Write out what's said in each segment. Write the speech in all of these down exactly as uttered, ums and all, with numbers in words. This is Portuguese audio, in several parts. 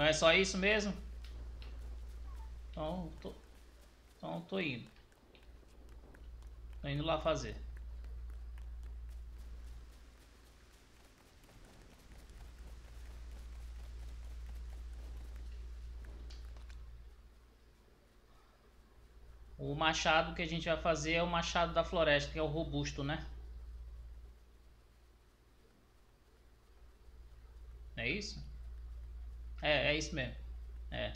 Então é só isso mesmo? Então tô, então tô indo. Tô indo lá fazer. O machado que a gente vai fazer é o machado da floresta, que é o robusto, né? É isso? É, é isso mesmo. É.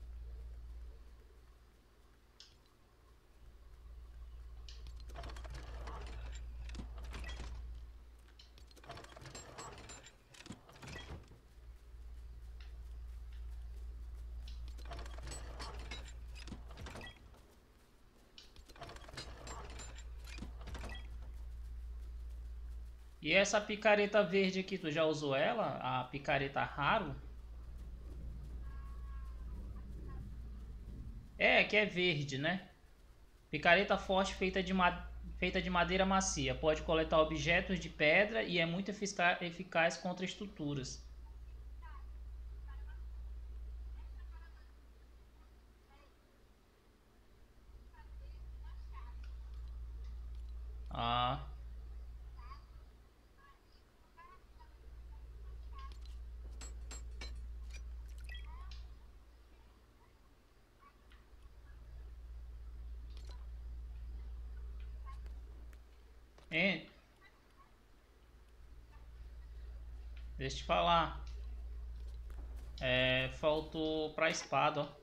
E essa picareta verde aqui, tu já usou ela? A picareta raro? É, que é verde, né? Picareta forte feita de, ma feita de madeira macia. Pode coletar objetos de pedra e é muito efica eficaz contra estruturas. Ah. Hein? Deixa eu te falar. É, faltou pra espada, ó.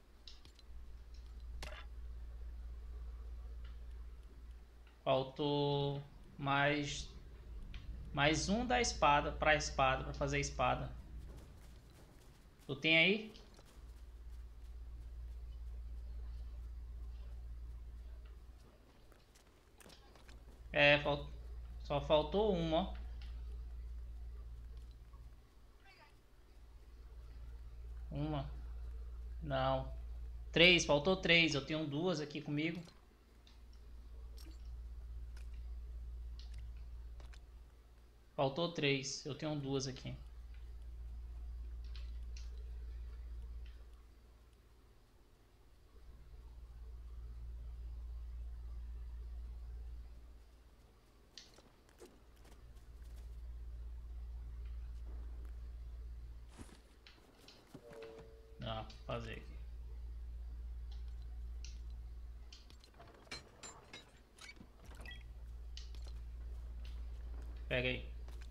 Faltou mais mais um da espada pra espada, pra fazer a espada. Tu tem aí? É, fal... só faltou uma, ó. Uma. Não. Três, faltou três. Eu tenho duas aqui comigo. Faltou três. Eu tenho duas aqui. Ah, vou fazer aqui. Pega aí.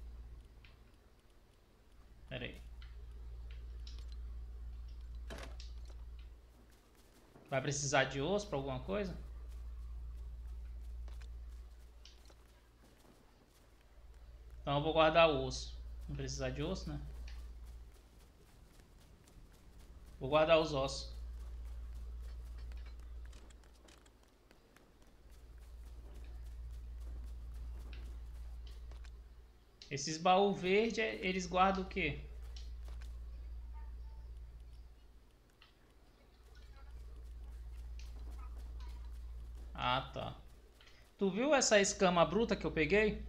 Pera aí. Vai precisar de osso pra alguma coisa? Então eu vou guardar o osso. Não precisar de osso, né? Vou guardar os ossos. Esses baús verdes, eles guardam o quê? Ah, tá. Tu viu essa escama bruta que eu peguei?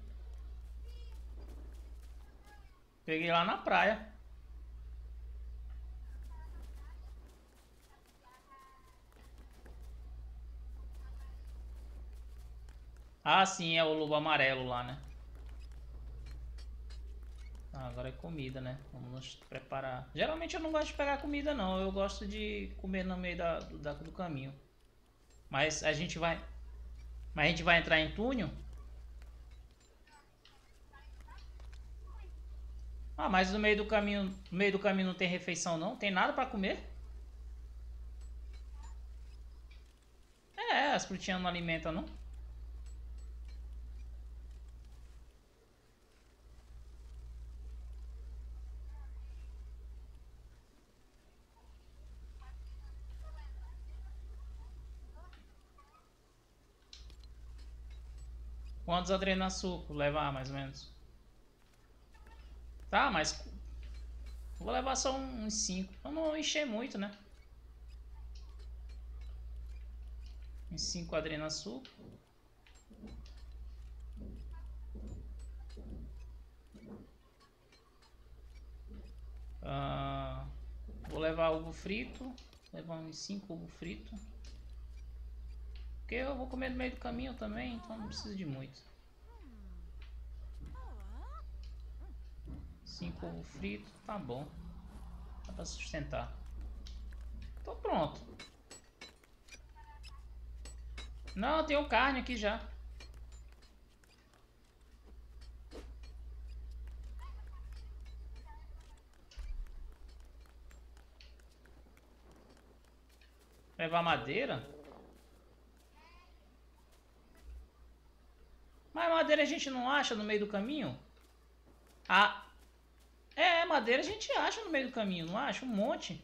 Peguei lá na praia. Ah, sim, é o lobo amarelo lá, né? Ah, agora é comida, né? Vamos nos preparar. Geralmente eu não gosto de pegar comida, não. Eu gosto de comer no meio da, do, da, do caminho. Mas a gente vai... Mas a gente vai entrar em túnel? Ah, mas no meio do caminho, no meio do caminho não tem refeição, não? Tem nada pra comer? É, as frutinhas não alimentam, não? Quantos adrenasuco levar, mais ou menos? Tá, mas... Vou levar só uns cinco. Pra não encher muito, né? Uns cinco adrenasuco. Ah, Vou levar ovo frito. Vou levar uns cinco ovo frito. Porque eu vou comer no meio do caminho também, então não precisa de muito. cinco ovo frito, tá bom. Dá pra sustentar. Tô pronto. Não, eu tenho carne aqui já. Levar madeira? Mas madeira a gente não acha no meio do caminho? Ah, é, madeira a gente acha no meio do caminho, não acha? Um monte.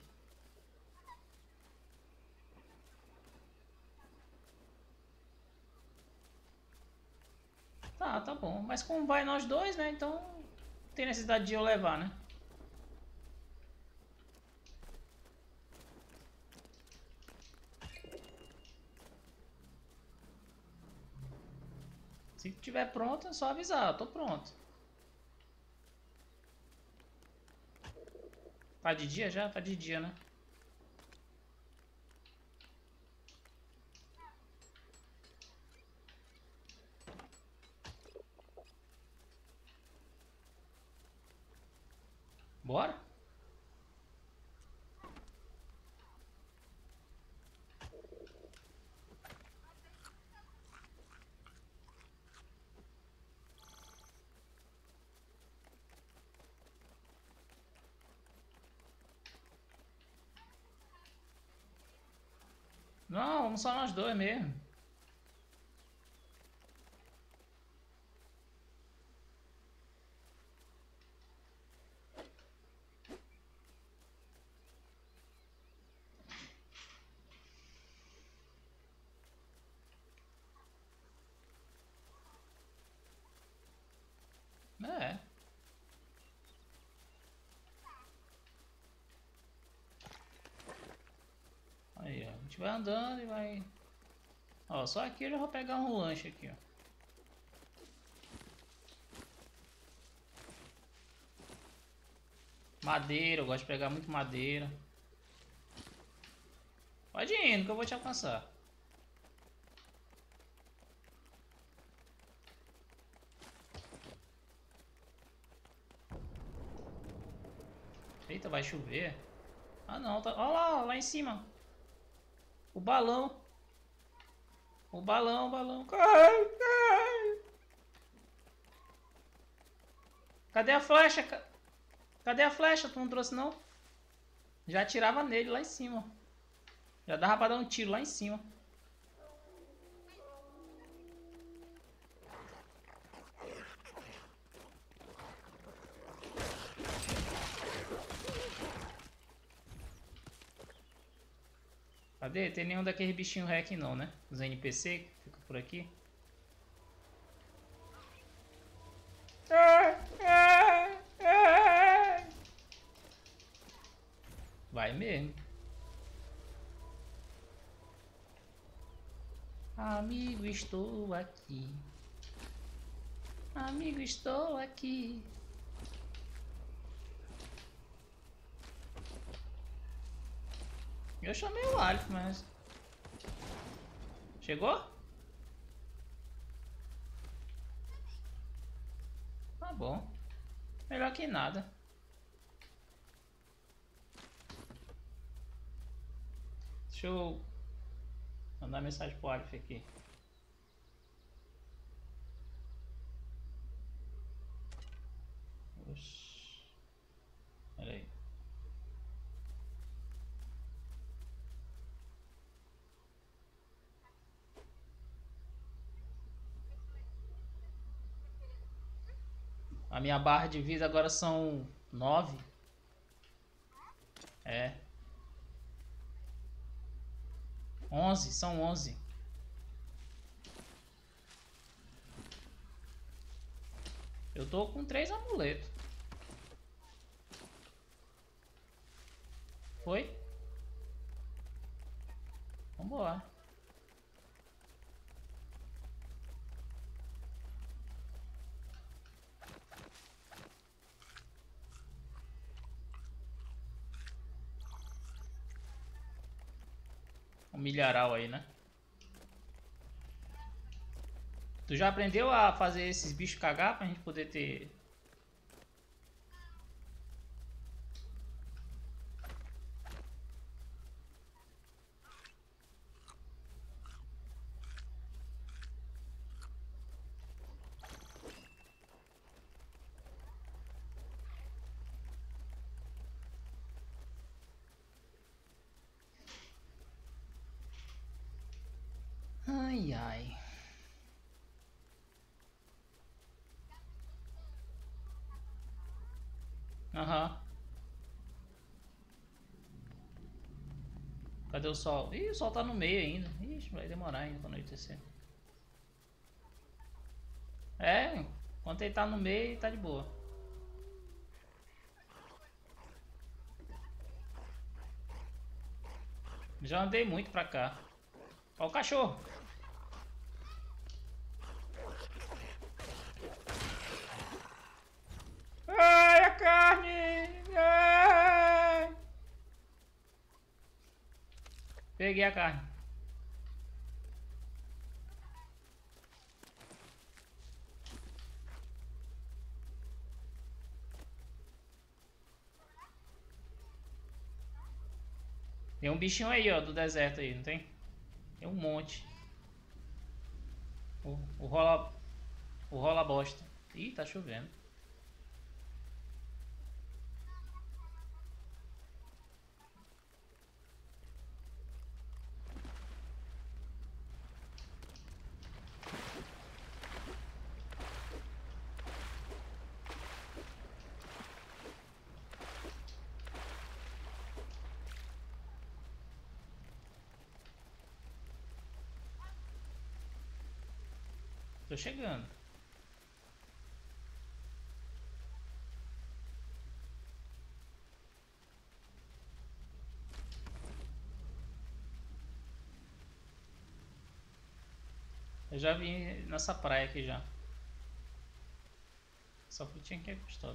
Tá, tá bom. Mas como vai nós dois, né? Então não tem necessidade de eu levar, né? Se tiver pronto, é só avisar. Eu tô pronto. Tá de dia já? Tá de dia, né? Bora? Não, vamos só nós dois mesmo. É. Aí, ó. A gente vai andando e vai... Ó, só aqui eu já vou pegar um lanche aqui, ó. Madeira, eu gosto de pegar muito madeira. Pode ir indo que eu vou te alcançar. Eita, vai chover. Ah não, tá... Olha lá, lá em cima. O balão. O balão, o balão. Ai, ai. Cadê a flecha? Cadê a flecha? Tu não trouxe não? Já atirava nele lá em cima. Já dava pra dar um tiro lá em cima. Cadê? Tem nenhum daqueles bichinhos hack não, né? Os N P C que fica por aqui. Vai mesmo. Amigo, estou aqui. Amigo, estou aqui. Eu chamei o Alf, mas... Chegou? Tá bom. Melhor que nada. Deixa eu mandar mensagem pro Alf aqui. Oxi. Pera aí. A minha barra de vida agora são nove. É. Onze, são onze. Eu tô com três amuletos. Foi? Vambora. milharal aí, né? Tu já aprendeu a fazer esses bichos cagar pra gente poder ter... Ai, ai. Aham. Cadê o sol? Ih, o sol tá no meio ainda. Ixi, vai demorar ainda pra anoitecer. É, enquanto ele tá no meio, tá de boa. Já andei muito pra cá. Ó o cachorro. Ai, a carne! Ai! Peguei a carne. Tem um bichinho aí, ó, do deserto aí, não tem? Tem um monte. O, o rola... O rola bosta. Ih, tá chovendo. Tô chegando. Eu já vim nessa praia aqui já. Essa frutinha aqui é gostosa.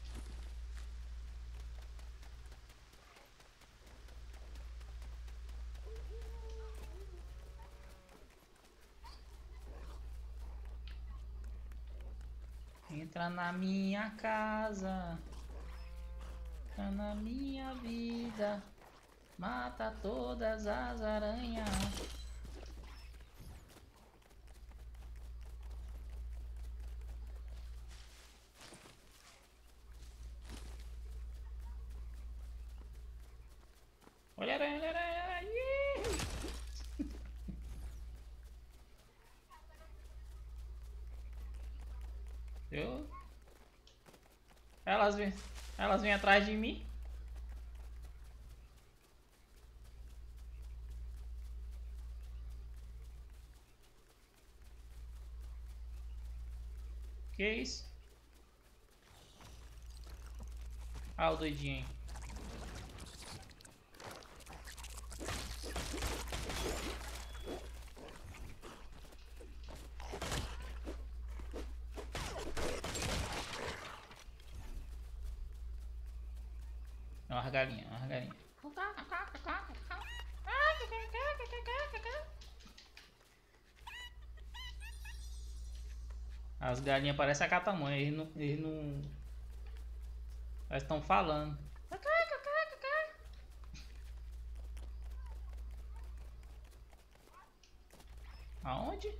Entra na minha casa, entra na minha vida, mata todas as aranhas. Olha a aranha, olha a aranha. Ih! Eu... Elas vêm, elas vêm atrás de mim. Que isso? Ah, o doidinho. É uma galinha, uma galinha. As galinhas parecem a catamanha, eles não... Eles não... Elas estão falando. Aonde?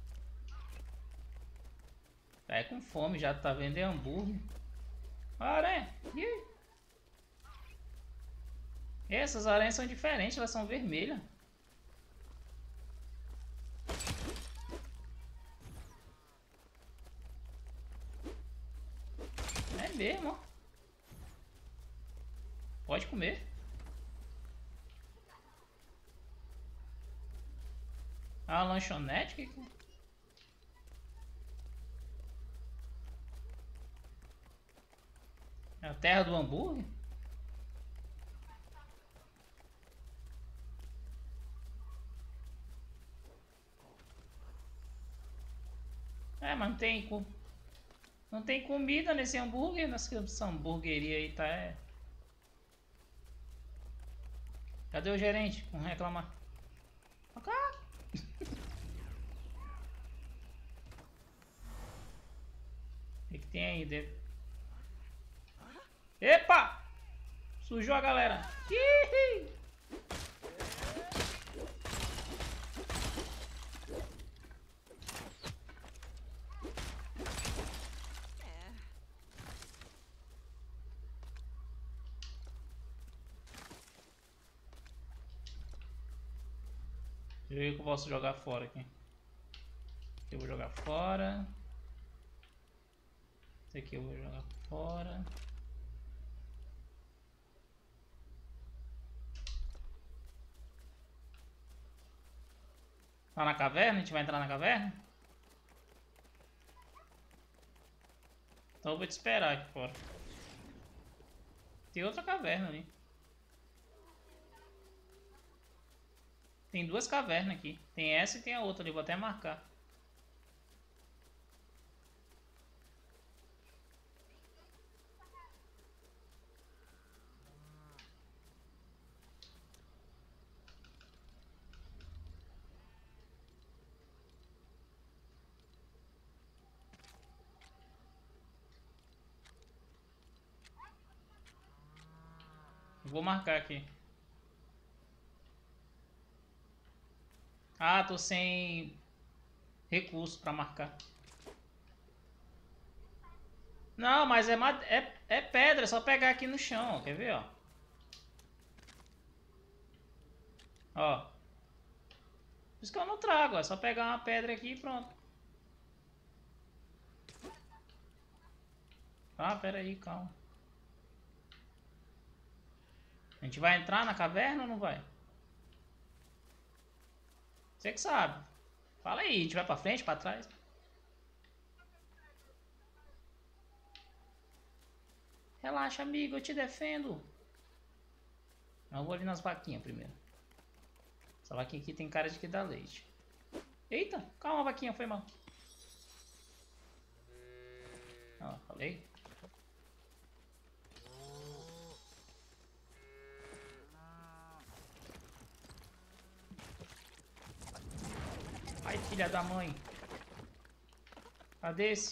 Tá com fome, já tá vendo hambúrguer. Aranha! Ih. Essas aranhas são diferentes, elas são vermelhas. É mesmo, ó. Pode comer. Ah, uma lanchonete? Que que... É a terra do hambúrguer? É, mas não tem, co... não tem comida nesse hambúrguer, nessa hamburgueria aí, tá? É... Cadê o gerente? Vamos reclamar. Cá. O que, que tem aí dentro? Epa! Sujou a galera. Ih! Deixa eu ver o que eu posso jogar fora aqui. Eu vou jogar fora. Esse aqui eu vou jogar fora. Tá na caverna? A gente vai entrar na caverna? Então eu vou te esperar aqui fora. Tem outra caverna ali. Tem duas cavernas aqui. Tem essa e tem a outra ali. Vou até marcar. Vou marcar aqui. Ah, tô sem recurso pra marcar. Não, mas é, é, é pedra, é só pegar aqui no chão, ó. Quer ver, ó? Ó. Por isso que eu não trago, ó. É só pegar uma pedra aqui e pronto. Ah, pera aí, calma. A gente vai entrar na caverna ou não vai? Você que sabe. Fala aí, a gente vai pra frente, pra trás? Relaxa, amigo, eu te defendo. Eu vou ali nas vaquinhas primeiro. Essa vaquinha aqui tem cara de que dá leite. Eita, calma, vaquinha, foi mal. Ó, falei. Ai, filha da mãe. Cadê esse?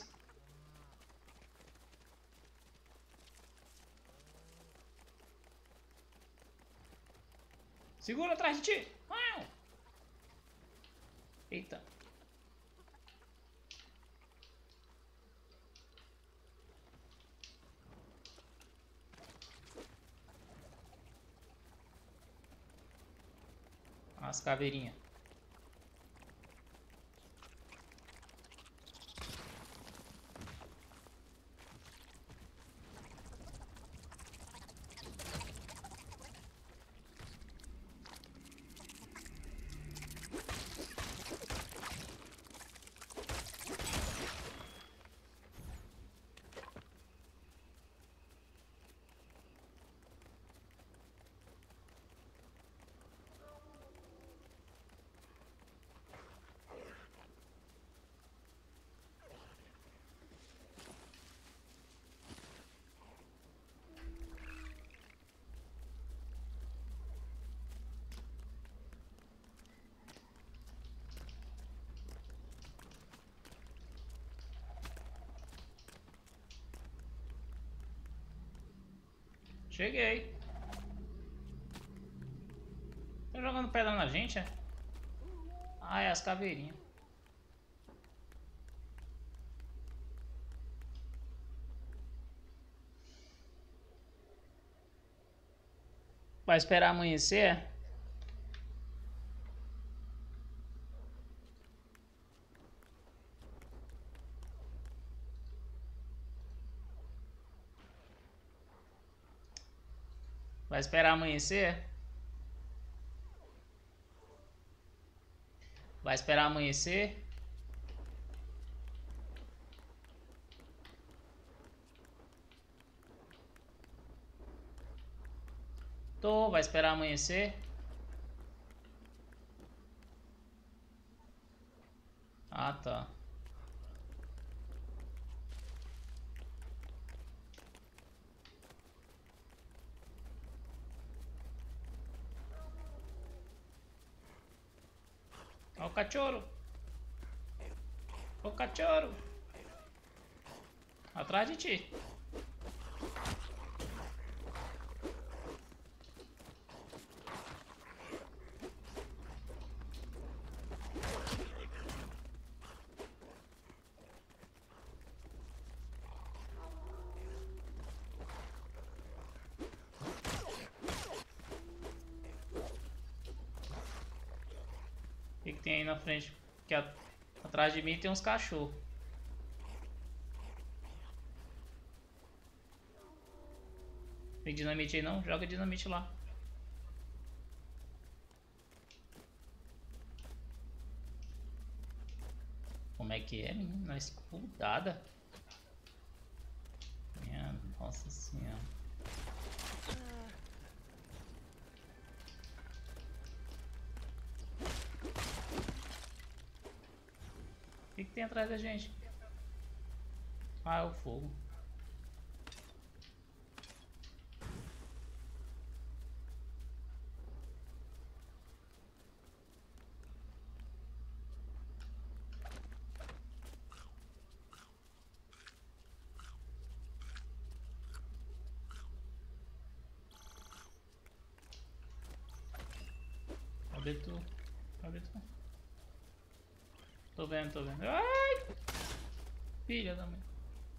Segura atrás de ti. Eita. As caveirinhas. Cheguei. Tá jogando pedra na gente, é? Ah, é as caveirinhas. Vai esperar amanhecer, é? Vai esperar amanhecer? Vai esperar amanhecer? Tô, vai esperar amanhecer? Ah, tá. cachorro. Ô cachorro. Atrás de ti. O que, que tem aí na frente? Que a... atrás de mim tem uns cachorros. Tem dinamite aí não? Joga dinamite lá. Como é que é, menino? Na escudada. Minha nossa senhora. O que, que tem atrás da gente? Ah, é o fogo. Cadê tu? Cadê tu? Tô vendo, tô vendo. Ai! Filha da mãe.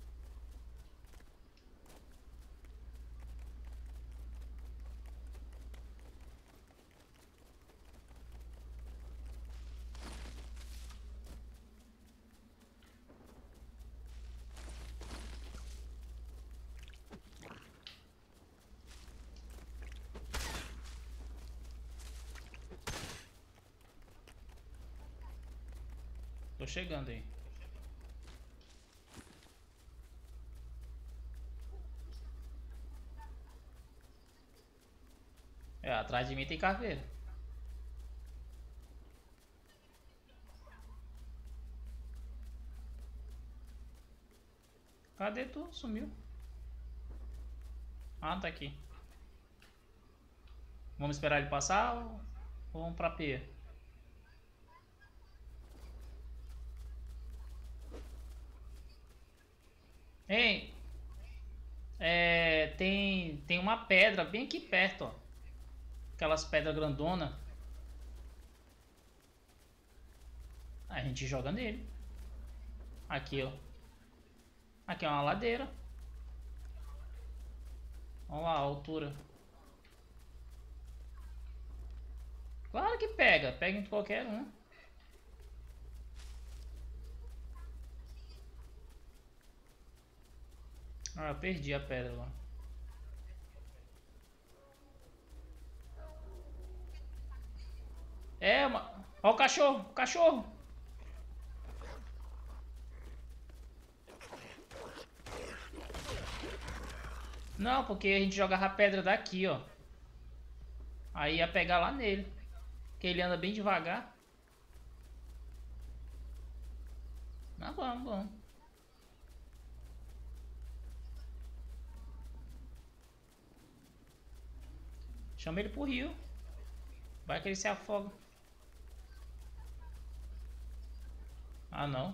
Tô chegando aí. É, atrás de mim tem caveira. Cadê tu? Sumiu. Ah, tá aqui. Vamos esperar ele passar ou vamos pra P? Ei, é, tem, tem uma pedra bem aqui perto, ó. Aquelas pedras grandonas. A gente joga nele. Aqui, ó. Aqui é uma ladeira. Vamos lá, a altura. Claro que pega. Pega em qualquer um. Ah, eu perdi a pedra lá. É, uma... Ó o cachorro, o cachorro. Não, porque a gente jogava a pedra daqui, ó. Aí ia pegar lá nele. Porque ele anda bem devagar. Mas vamos, vamos. Chama ele pro rio. Vai que ele se afoga. Ah, não.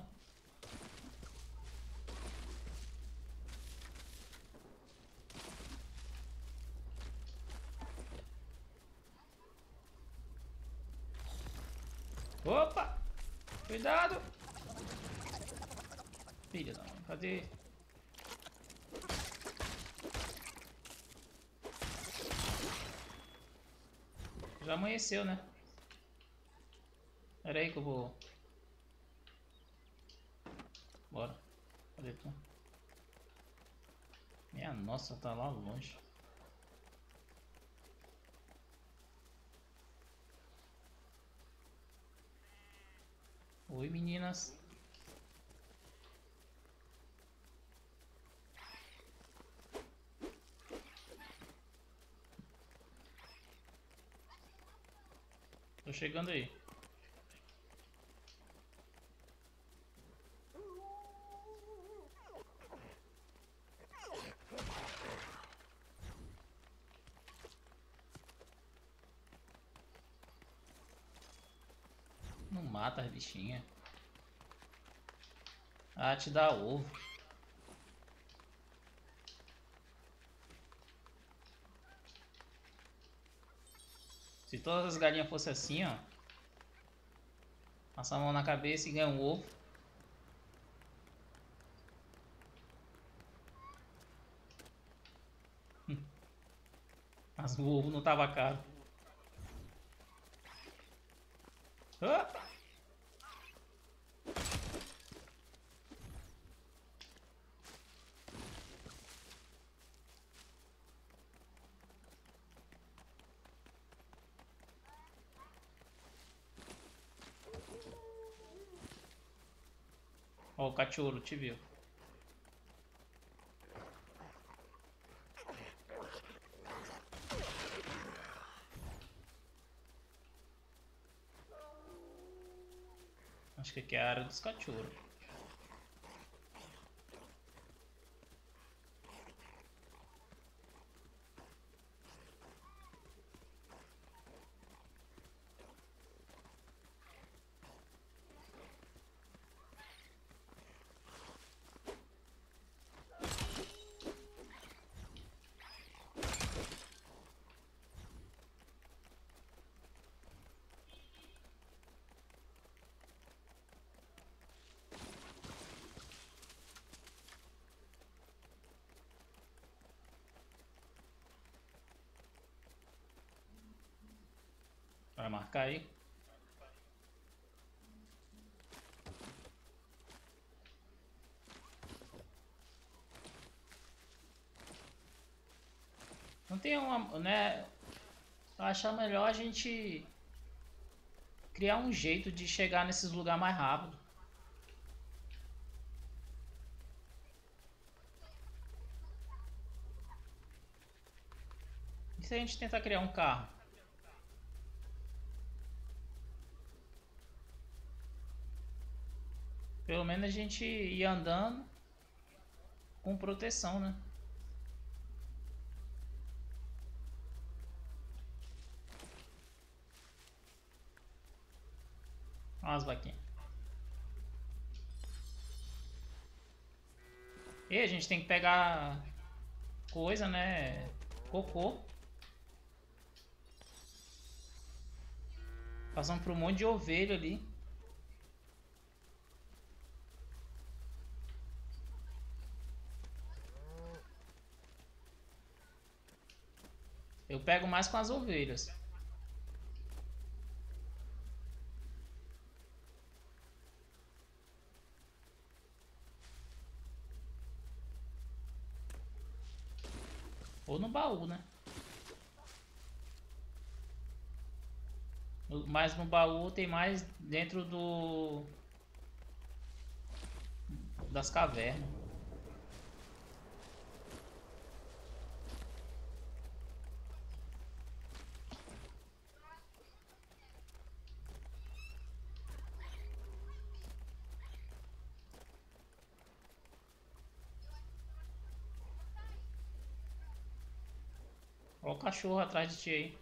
Opa! Cuidado! Filha da mãe, cadê? Já amanheceu, né? Pera aí que eu vou... Bora. Cadê tu? Minha nossa, tá lá longe. Oi, meninas. Tô chegando aí. mata as bichinhas. Ah, te dá ovo. Se todas as galinhas fossem assim, ó. Passa a mão na cabeça e ganha um ovo. Mas o ovo não tava caro. Ah! Ó, o cachorro te viu. Acho que aqui é a área dos cachorros. Vai marcar aí. Não tem uma, né? Eu acho melhor a gente criar um jeito de chegar nesses lugares mais rápido. E se a gente tentar criar um carro? Pelo menos a gente ir andando com proteção, né? Olha as vaquinhas. E a gente tem que pegar coisa, né? Cocô. Passando por um monte de ovelha ali. Eu pego mais com as ovelhas. Ou no baú, né? Mas no baú tem mais dentro do... das cavernas. Olha o cachorro atrás de ti aí.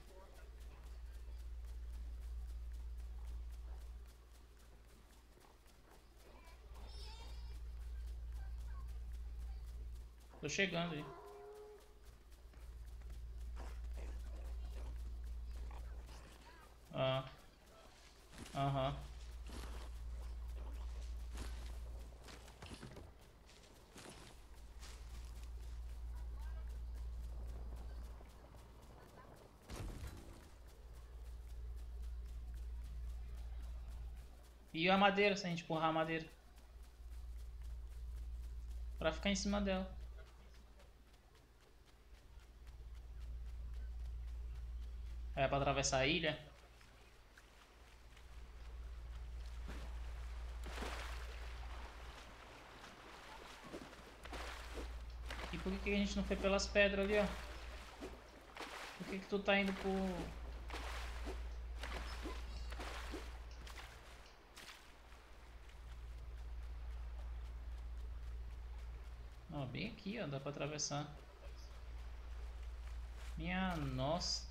Tô chegando aí. Ah. Aham. E a madeira, se a gente empurrar a madeira. Pra ficar em cima dela. É pra atravessar a ilha. E por que que a gente não foi pelas pedras ali, ó? Por que que tu tá indo por... Ó, bem aqui, ó, dá pra atravessar. Minha nossa.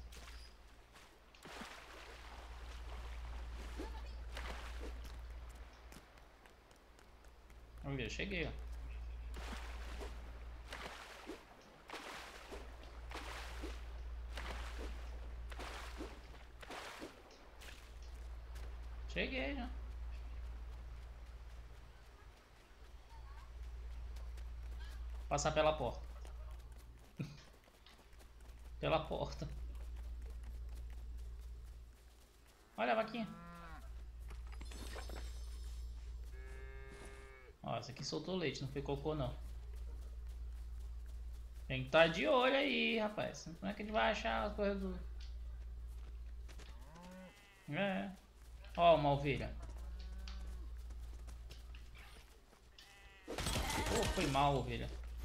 Eu cheguei, ó. Cheguei já. Passar pela porta. Pela porta. Olha a vaquinha. Ó, essa aqui soltou leite, não foi cocô não. Tem que estar de olho aí, rapaz. Como é que a gente vai achar as coisas do... É. Ó, uma ovelha. Oh, foi mal, ovelha.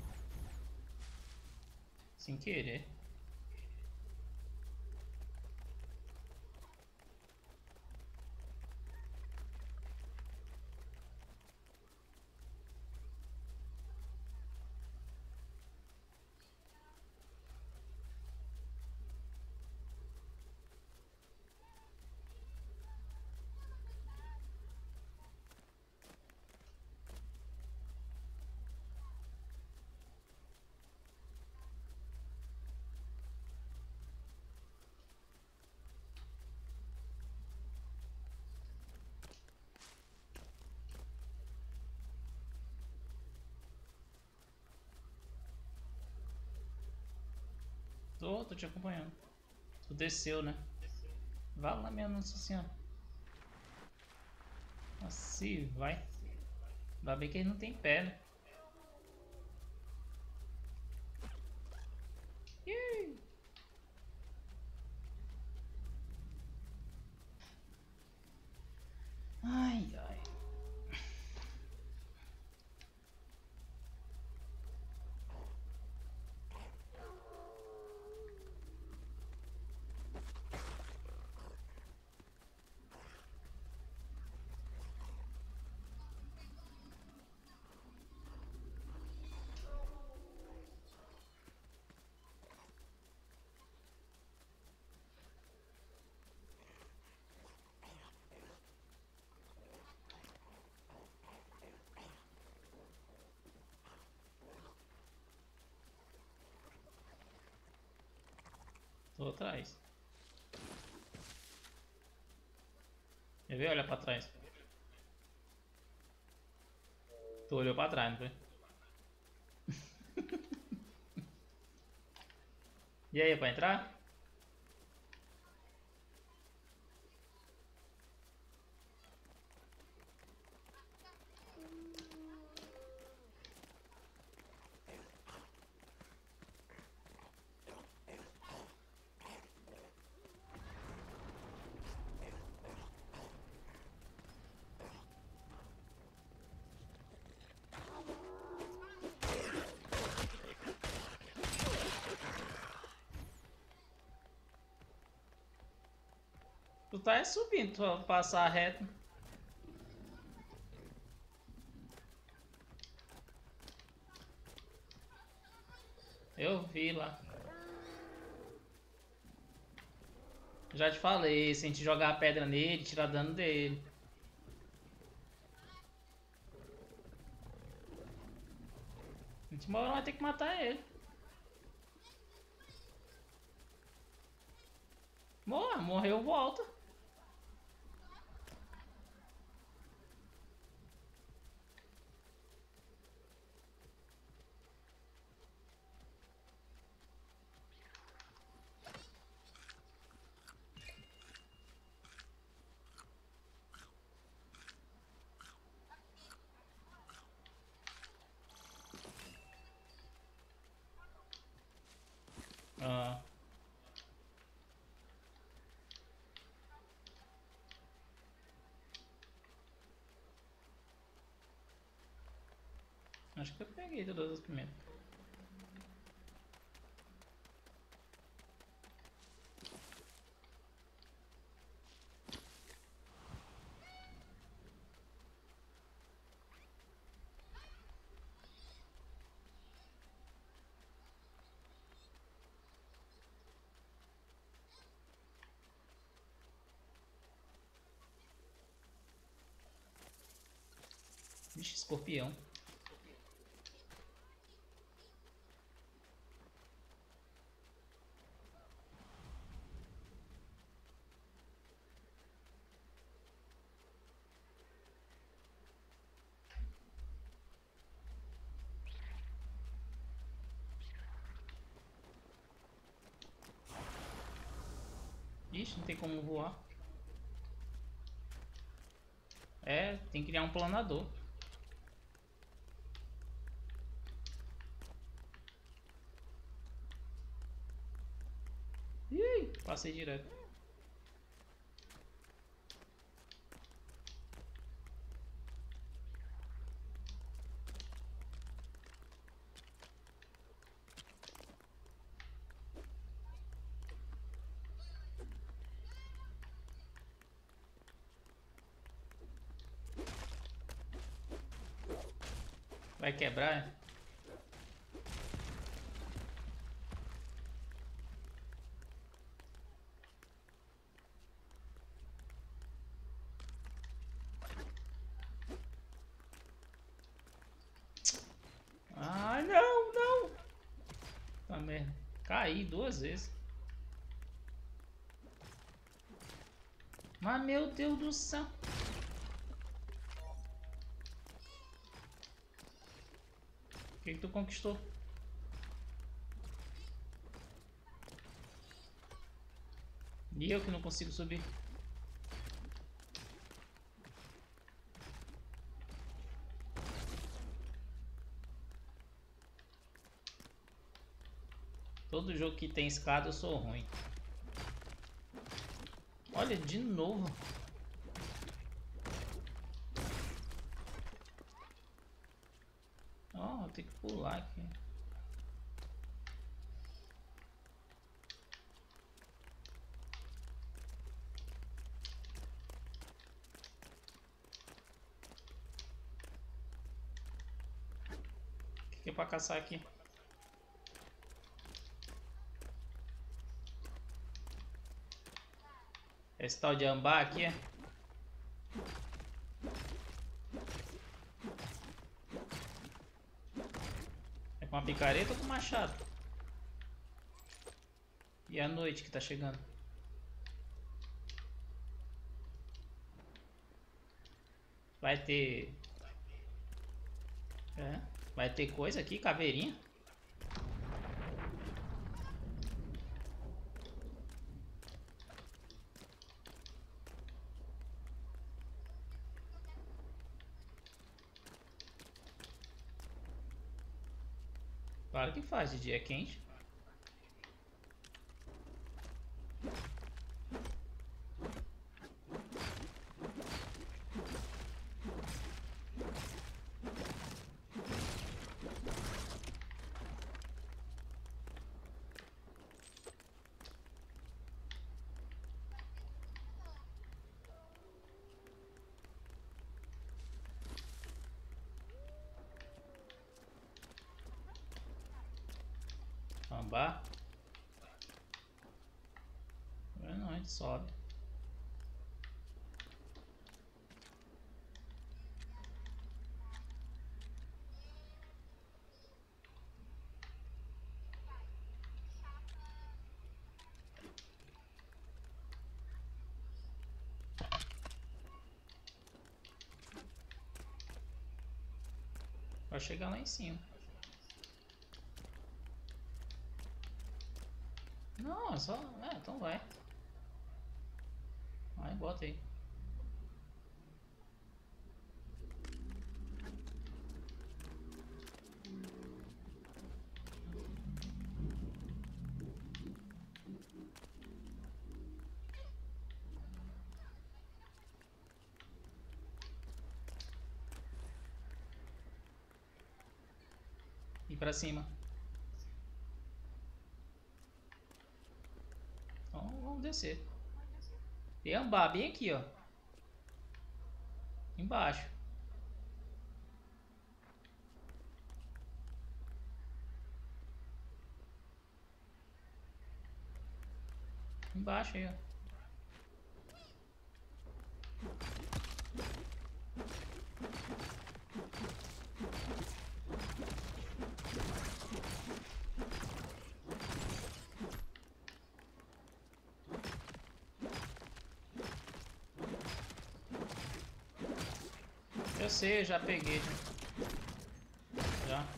Sem querer. Tô, tô te acompanhando. Tu desceu, né? Vá lá, minha Nossa Senhora. Assim, vai. Ainda bem que ele não tem pé, né? Ih. Ai, ai. Tô atrás. Quer ver? Olha pra trás. Tu olhou pra trás, não foi? E aí, pra entrar? Tu tá é subindo, tu vai passar reto. Eu vi lá. Já te falei, se a gente jogar a pedra nele, tirar dano dele. A gente vai ter que matar ele. Morra, morreu, volta. Ah. Acho que eu peguei todas as pimentas. Vixe, escorpião. Ixi, não tem como voar. É, tem que criar um planador. Ih, passei direto. Vai quebrar, é? Ah, não, não. Tá merda. Caí duas vezes. Mas meu Deus do céu. O que que tu conquistou? E eu que não consigo subir. Todo jogo que tem escada eu sou ruim. Olha, de novo. Ó, oh, tem que pular aqui. O que é pra caçar aqui? Esse tal de ambar aqui é? É com uma picareta ou com machado? E a noite que tá chegando? Vai ter... É, vai ter coisa aqui, caveirinha? Claro que faz, de dia é quente. Ambar. Não, a gente sobe. Vai chegar lá em cima. Não, é só... É, então vai. Vai, bota aí. E pra cima. Então vamos descer. E ambar bem aqui, ó. Embaixo. Embaixo aí, ó. Eu sei, eu já peguei. Já.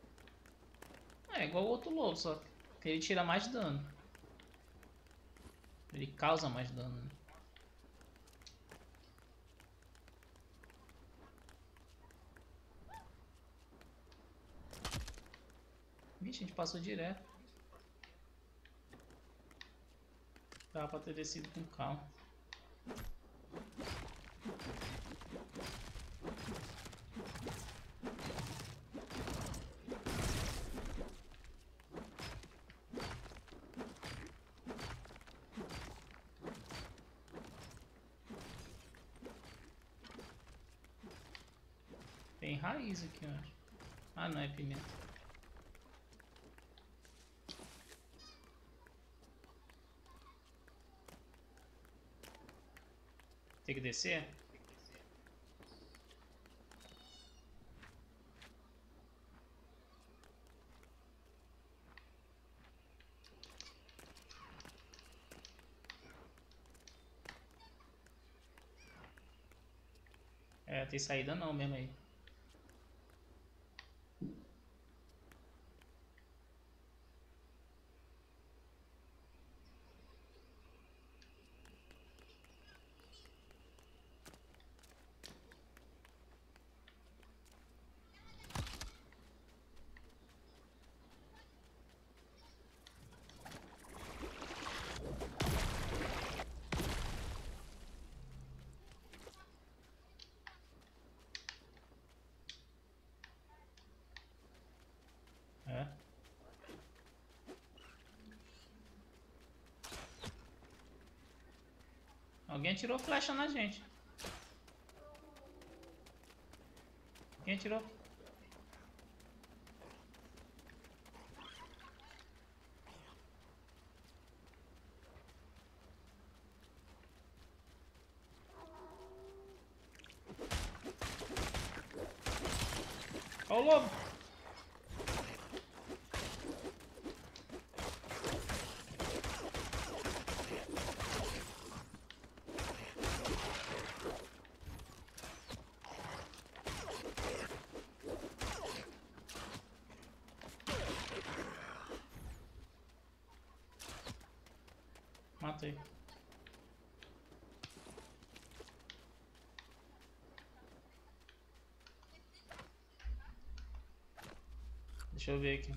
É igual o outro lobo, só que ele tira mais dano. Ele causa mais dano, né? Vixe, a gente passou direto. Dá pra ter descido com calma. Tem raiz aqui, eu acho. Ah, não, é pimenta. Tem que descer? É, tem saída não mesmo aí. É. Alguém atirou flecha na gente. Quem atirou? Ó o lobo! Matei. Deixa eu ver aqui.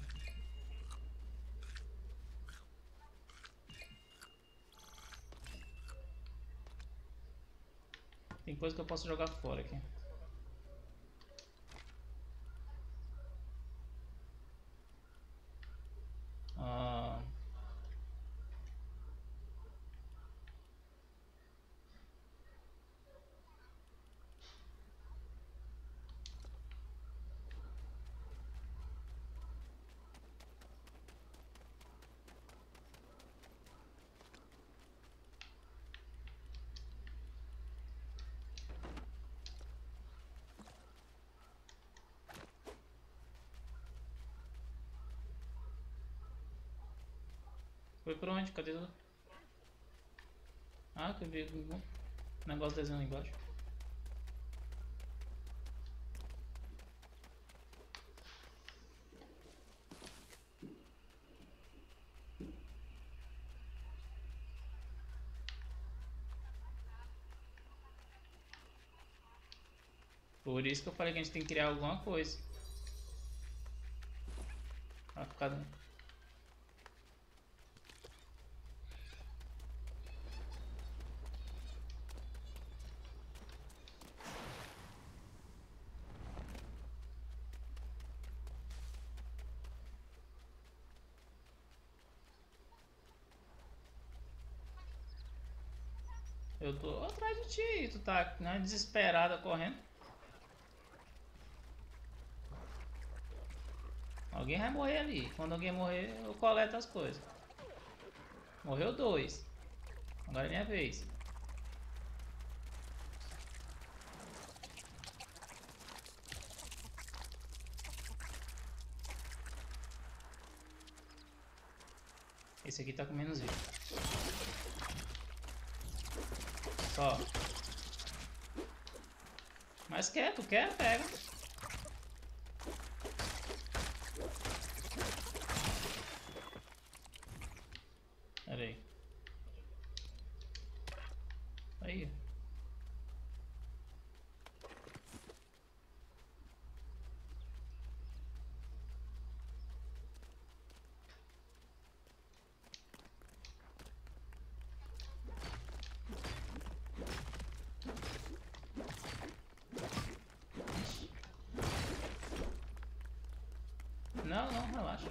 Tem coisa que eu posso jogar fora aqui. Ah... Foi por onde? Cadê o... Ah, que eu vi o negócio desenhando lá embaixo. Por isso que eu falei que a gente tem que criar alguma coisa. Vai ficar... Eu tô atrás de ti, tu tá, né, desesperada correndo. Alguém vai morrer ali. Quando alguém morrer, eu coleto as coisas. Morreu dois. Agora é minha vez. Esse aqui tá com menos vida. Só. Mas quer, tu quer? Pega. Pera aí. Não, não, relaxa.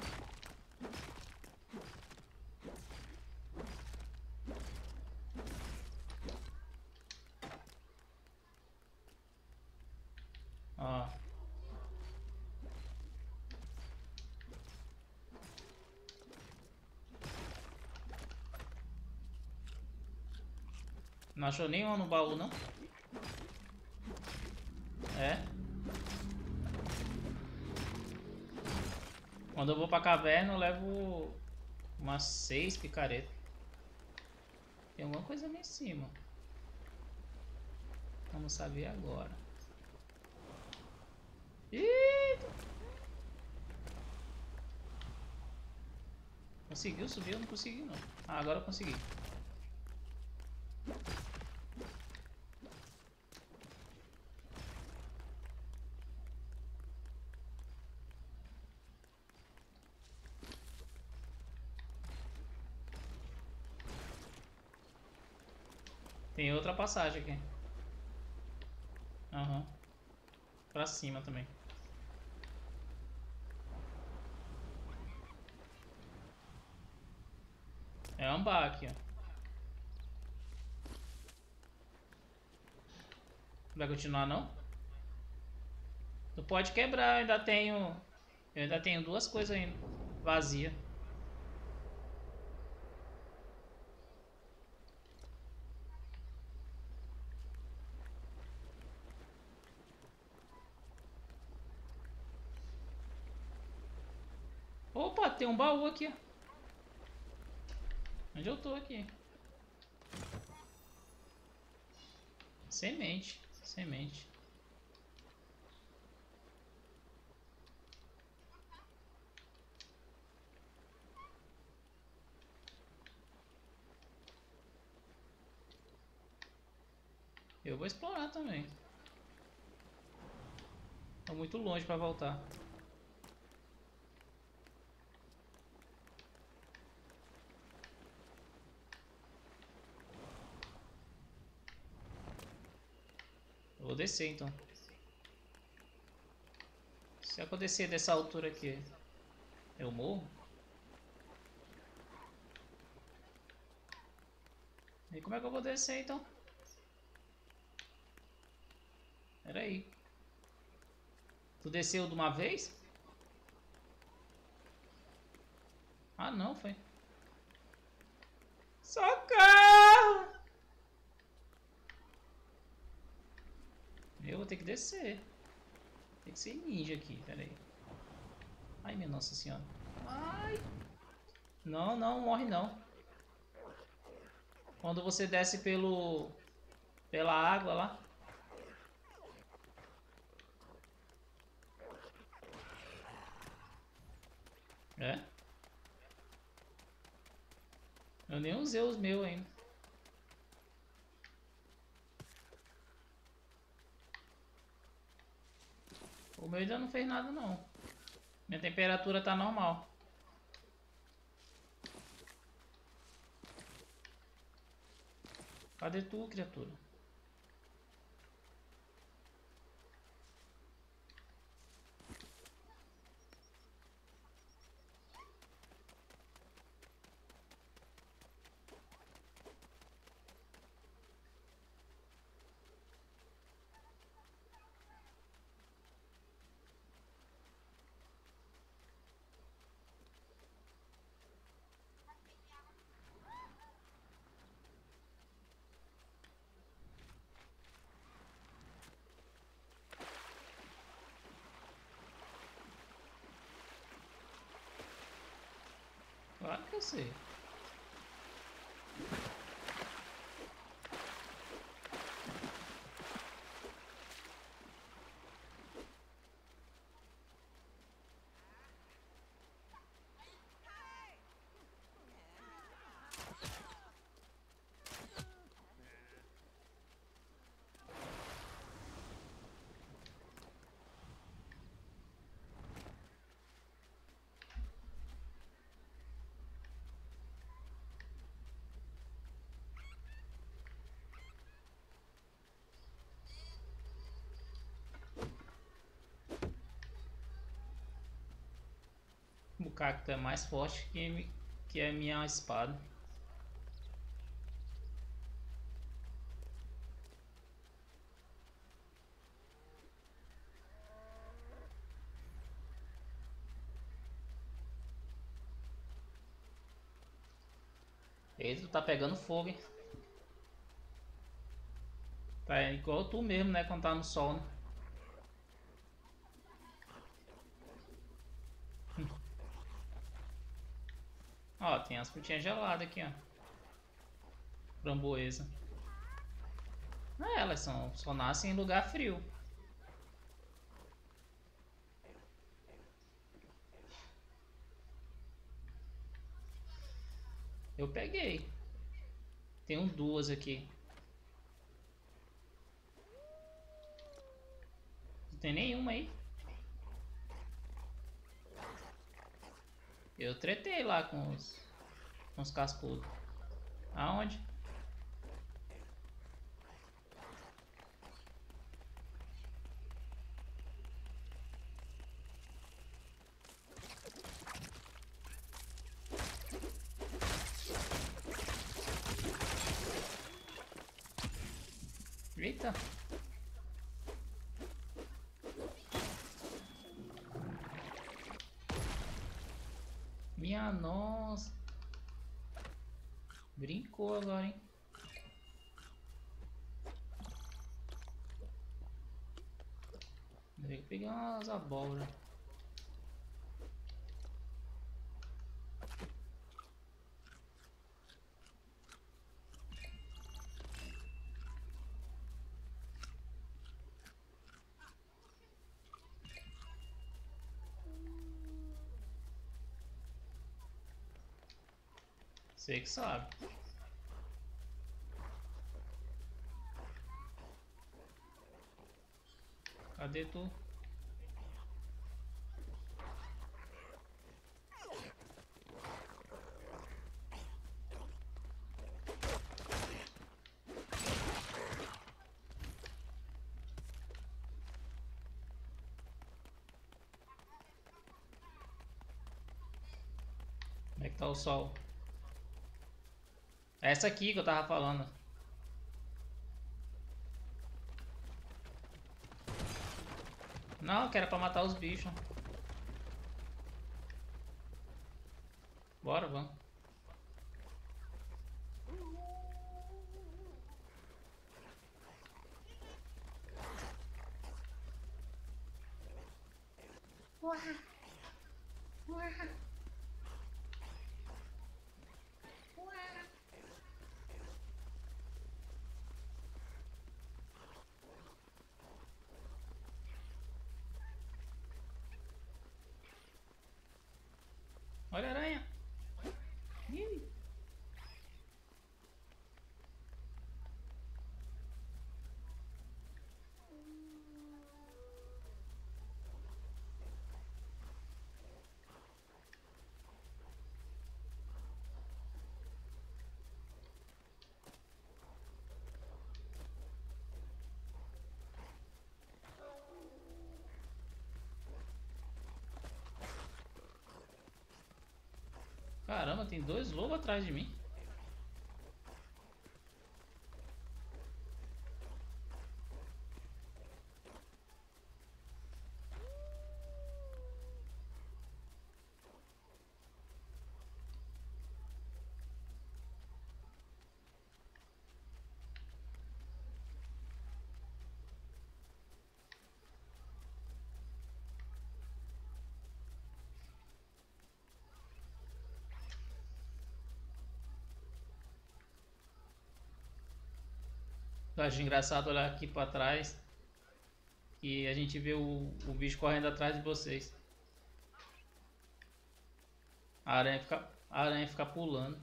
Ó. Não achou nenhuma no baú, não? É. Quando eu vou pra caverna, eu levo umas seis picaretas. Tem alguma coisa ali em cima. Vamos saber agora. Eita! Conseguiu subir? Eu não consegui, não. Ah, agora eu consegui. Tem outra passagem aqui. Aham. Uhum. Pra cima também. É ambar aqui, ó. Vai continuar, não? Tu pode quebrar, eu ainda tenho... Eu ainda tenho duas coisas ainda. Vazia. Opa, tem um baú aqui. Onde eu tô aqui? Semente. Semente. Eu vou explorar também. Tô muito longe pra voltar. Eu vou descer então. Se eu descer dessa altura aqui, eu morro? E como é que eu vou descer então? Pera aí. Tu desceu de uma vez? Ah não, foi. Socorro! Eu vou ter que descer. Tem que ser ninja aqui, pera aí. Ai, minha nossa senhora. Ai. Não, não, morre não. Quando você desce pelo... pela água lá. É? Eu nem usei os meus ainda. O meu ainda não fez nada não. Minha temperatura tá normal. Cadê tu, criatura? Claro que eu sei. cacto é mais forte que, que a minha espada. Eita, tá pegando fogo, hein? Tá igual tu mesmo, né? Quando tá no sol, né? Ó, tem as frutinhas geladas aqui, ó. Framboesa. Ah, elas são, só nascem em lugar frio. Eu peguei. Tenho duas aqui. Não tem nenhuma aí. Eu tretei lá com os, com os cascudos. Aonde? Eita. Minha nossa. Brincou agora, hein? Vou pegar umas abóboras. Você que sabe. Cadê tu? Como é que tá o sol? É essa aqui que eu tava falando. Não, que era pra matar os bichos. Bora, vamos. Uau. Uau. Olha a aranha. Ih. Caramba, tem dois lobos atrás de mim. Eu acho engraçado olhar aqui pra trás e a gente vê o, o bicho correndo atrás de vocês. A aranha fica, a aranha fica pulando.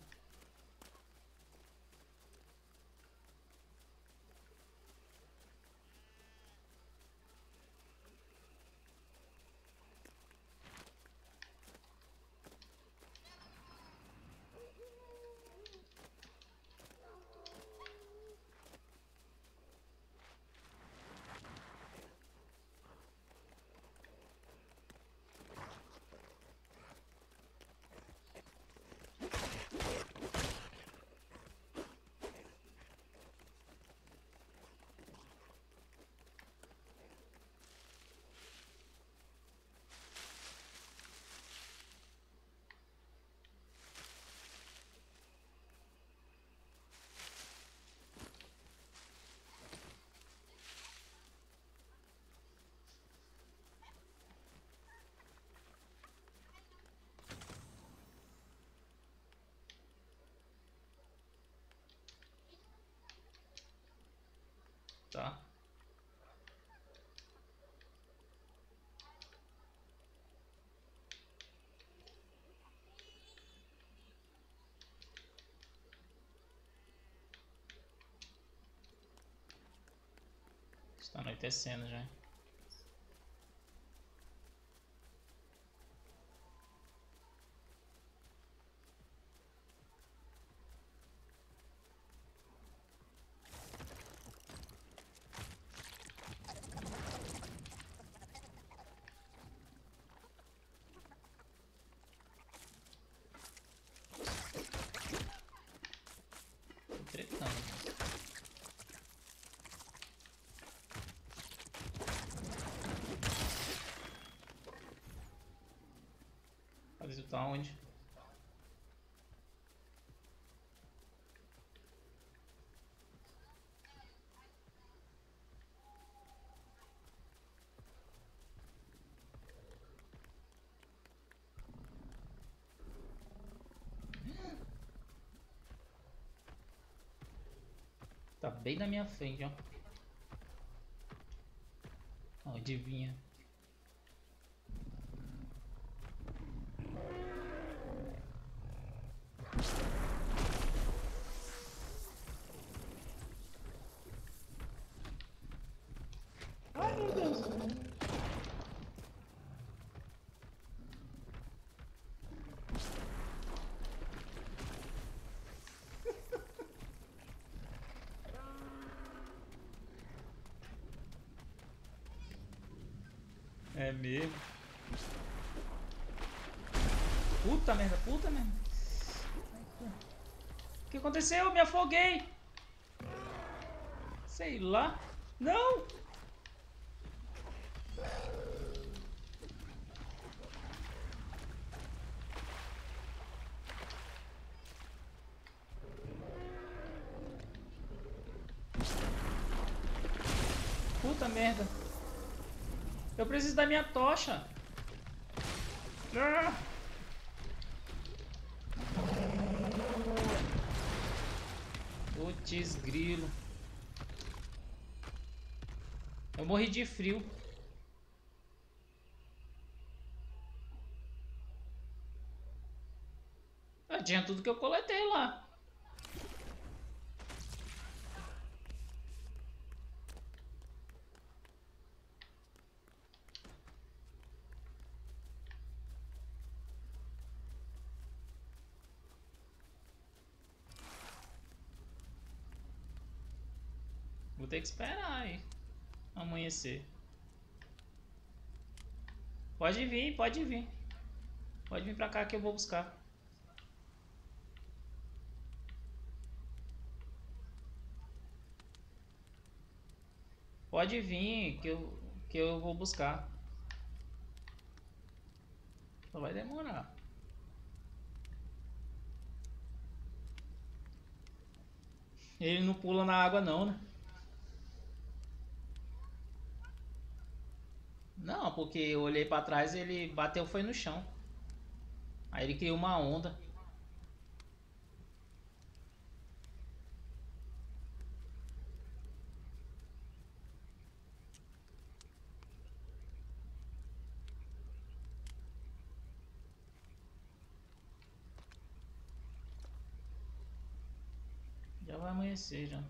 Tá. Está anoitecendo já. Fazer tá onde? Tá bem na minha frente, ó. Ó, adivinha. Ai, meu Deus. É mesmo. Puta merda, puta merda. O que aconteceu? Eu me afoguei. Sei lá. Não! Puta merda. Eu preciso da minha tocha. Ah! Putz, grilo. Eu morri de frio. Ah, tinha tudo que eu coletei lá. Vou ter que esperar aí amanhecer. Pode vir, pode vir. Pode vir pra cá que eu vou buscar. Pode vir que eu, que eu vou buscar. Só vai demorar. Ele não pula na água não, né? Não, porque eu olhei pra trás e ele bateu foi no chão. Aí ele criou uma onda. Já vai amanhecer já.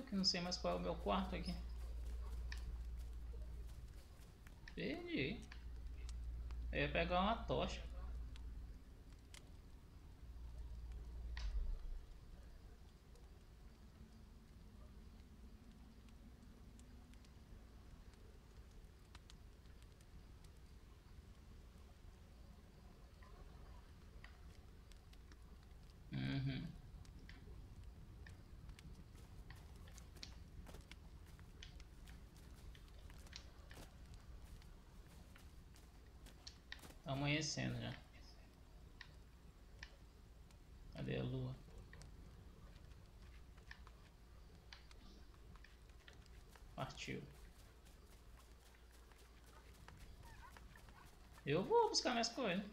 Eu que não sei mais qual é o meu quarto aqui. Perdi. Eu ia pegar uma tocha. Uhum. Tá amanhecendo já. Cadê a lua? Partiu. Eu vou buscar minhas coisas.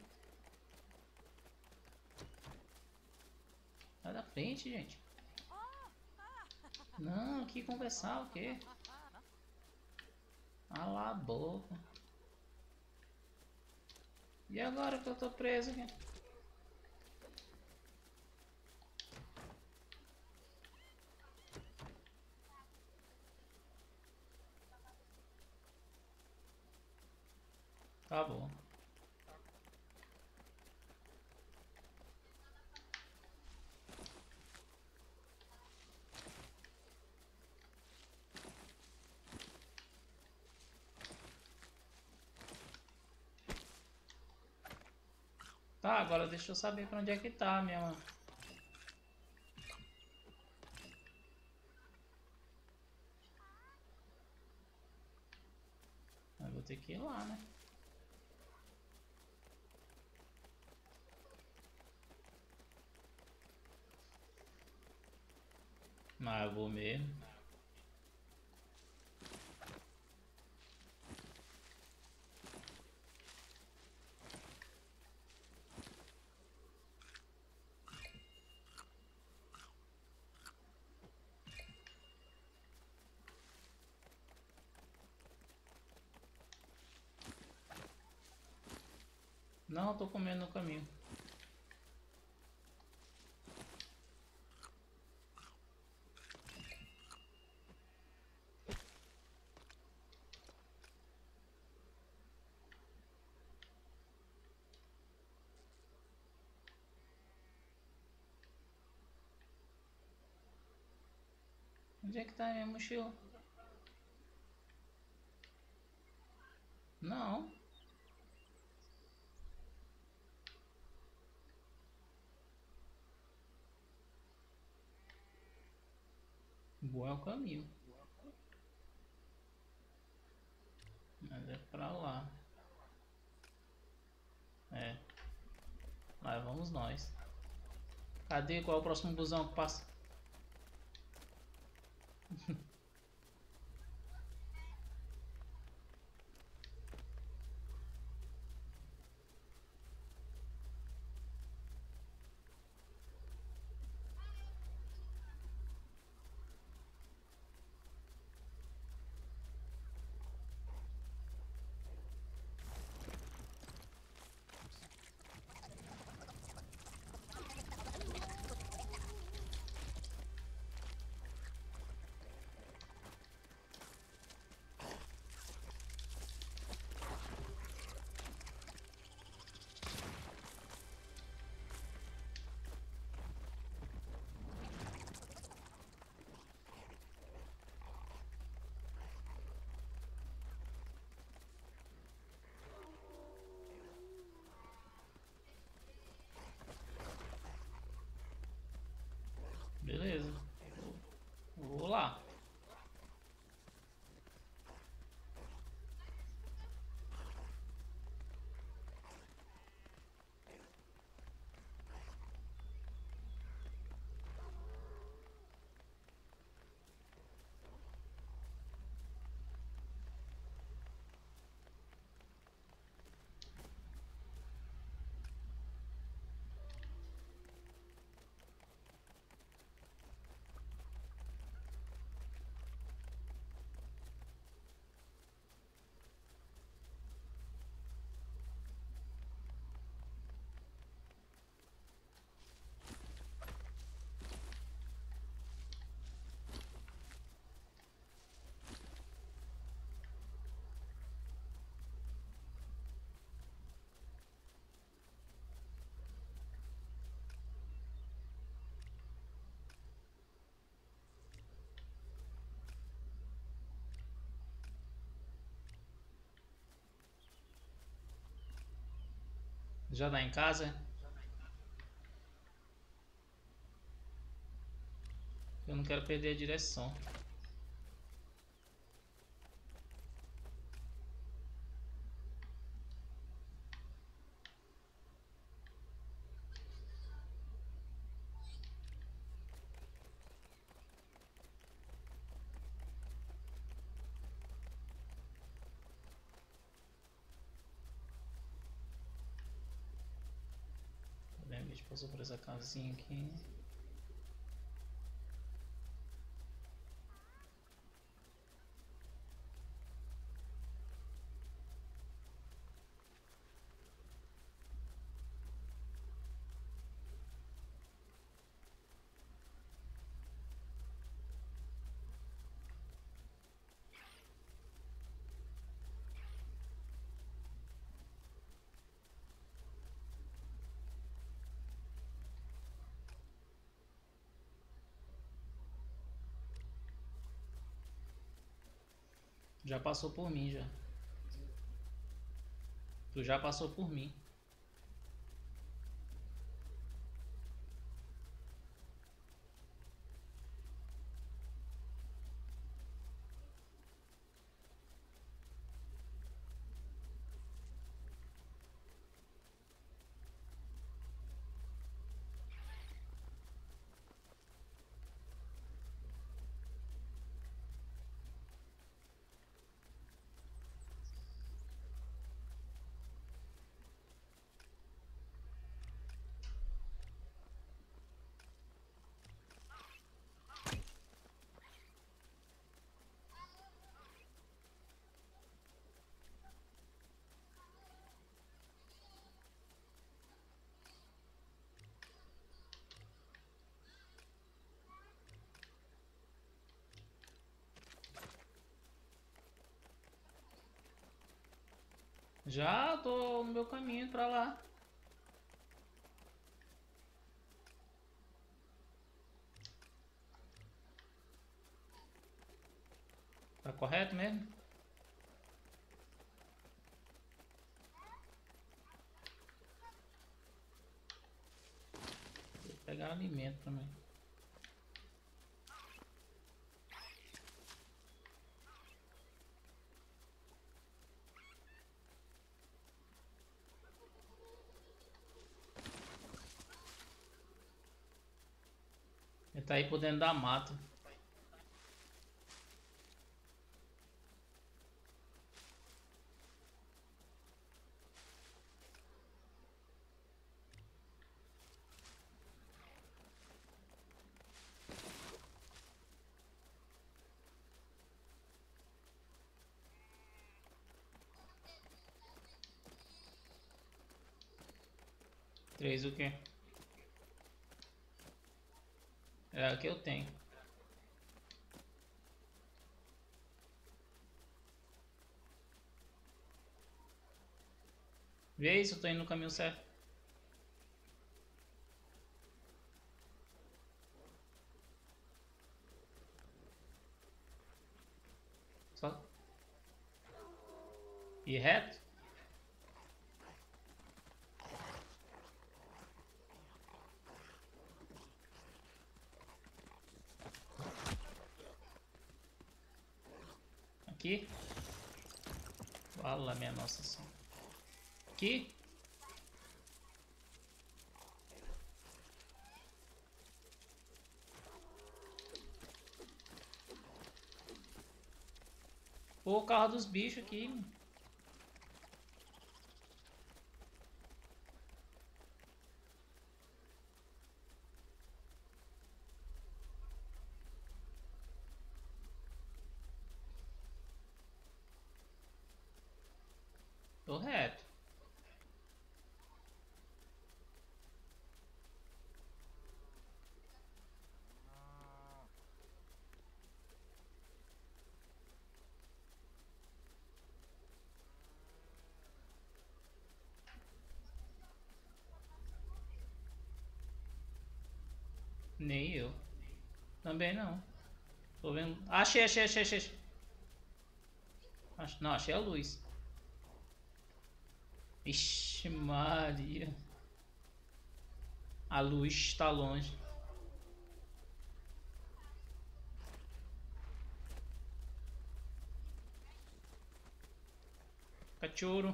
Sai da frente, gente. Não, aqui conversar o quê? Cala a boca. E agora que eu tô preso aqui? Tá bom. Tá, agora deixa eu saber pra onde é que tá a minha... Eu vou ter que ir lá, né? Mas eu vou mesmo. Não, eu tô comendo no caminho. Onde é que tá a minha mochila? Não. Bom é o caminho. Mas é pra lá. É. Lá vamos nós. Cadê? Qual é o próximo busão que passa? Beleza. Vou lá. Já tá em casa? Eu não quero perder a direção. A gente passou por essa casinha aqui. Já passou por mim, já. Tu já passou por mim. Já tô no meu caminho pra lá. Tá correto mesmo? Vou pegar alimento também. Ele tá aí por dentro da mata. Três o quê? É o que eu tenho. Vê se eu tô indo no caminho certo. Só. E reto? Aqui. Fala, minha nossa senhora. Aqui. Pô, o carro dos bichos aqui. Tô reto. Nem eu. Também não. Tô vendo. Achei, achei, achei, achei. Ach... Não, achei a luz. Vixe Maria. A luz está longe. Cachorro.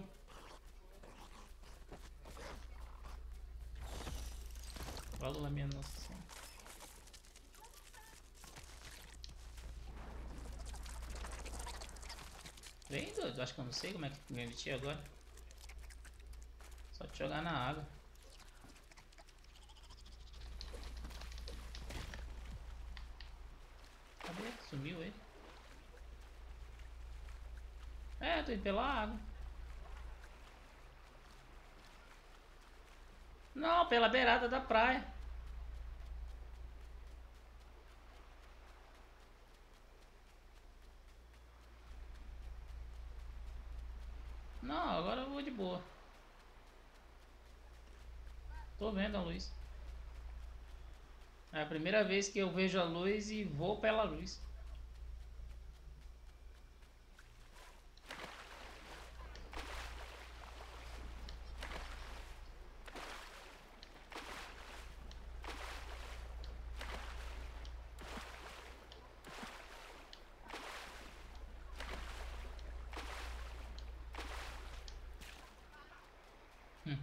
Fala minha nossa. Vem, doido. Acho que eu não sei como é que me meter agora. Só te jogar na água. Cadê? Sumiu ele. É, tô indo pela água. Não, pela beirada da praia. Não, agora eu vou de boa. Tô vendo a luz. É a primeira vez que eu vejo a luz e vou pela luz. Hum.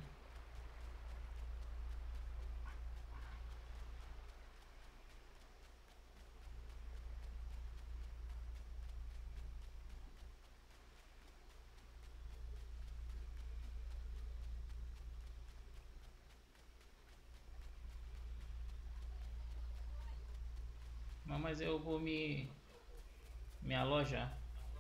Não, mas eu vou me, me alojar.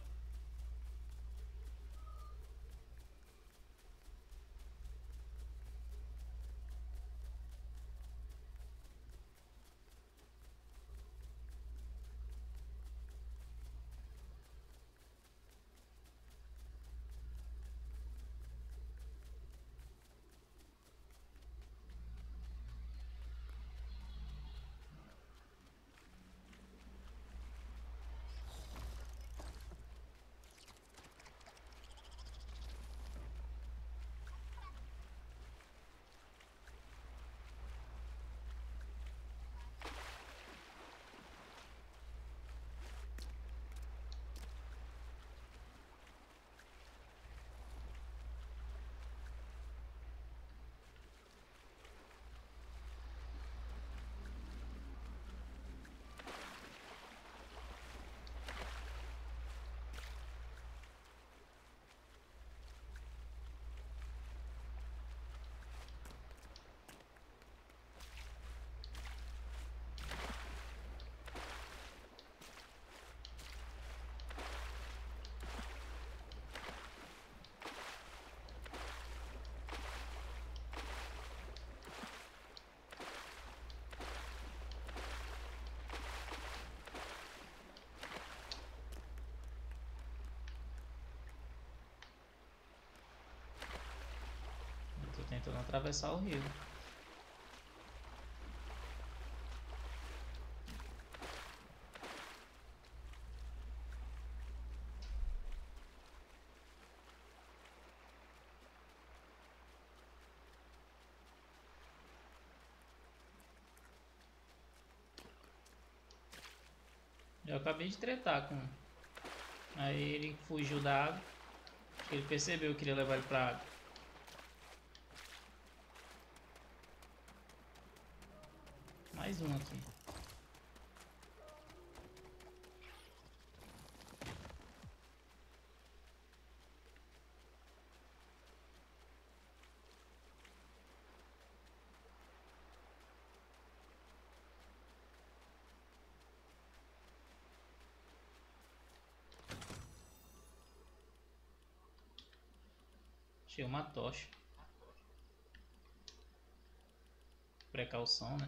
Eu tô tentando atravessar o rio. Eu acabei de tretar com. Aí ele fugiu da água. Acho que ele percebeu que eu queria levar ele pra água. Mais um aqui. Achei uma tocha. Precaução, né?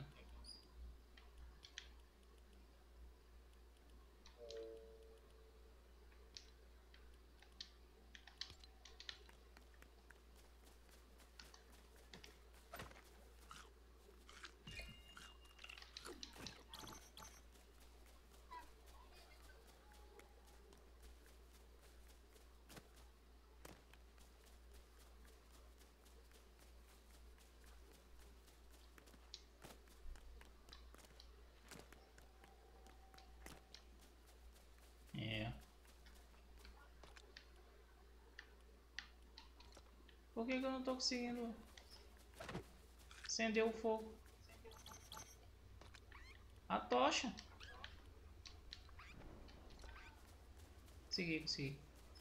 Por que que eu não tô conseguindo acender o fogo? A tocha. Consegui, consegui.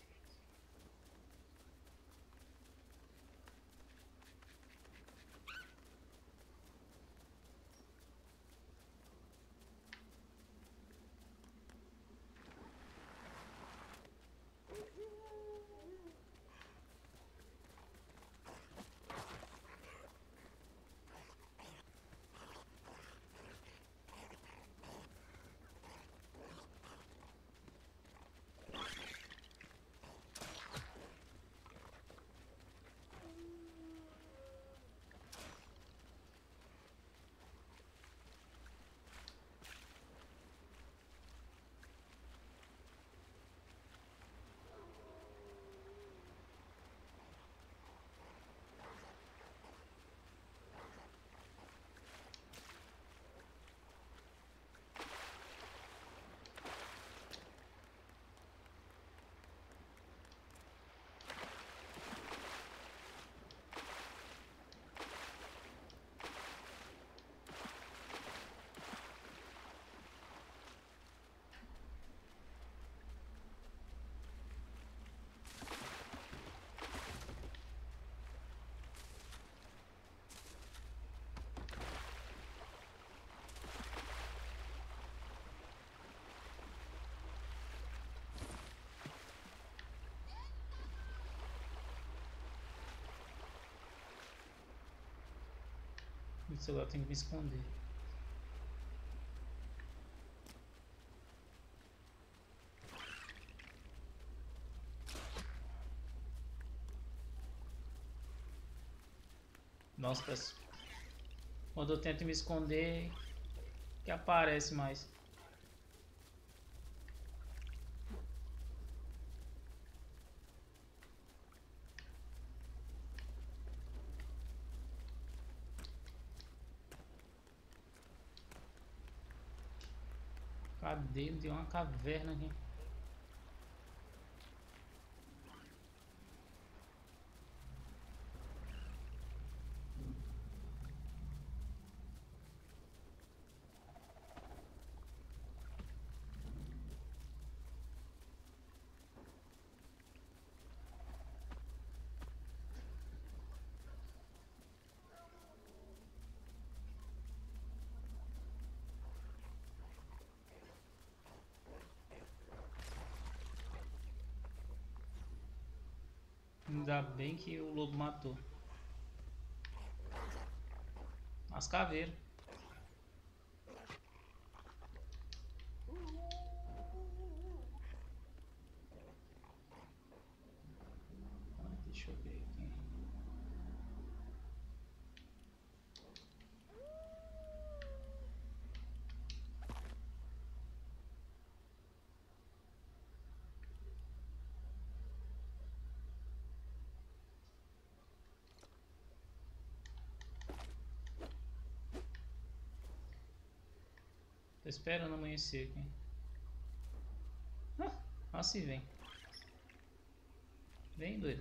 Isso agora eu tenho que me esconder. Nossa, pessoal. Quando eu tento me esconder, que aparece mais. Cadê? Tem uma caverna aqui. Ainda bem que o lobo matou. As caveiras. Ah, deixa eu ver aqui. Tô esperando amanhecer aqui. Ah, assim vem. Vem, doido.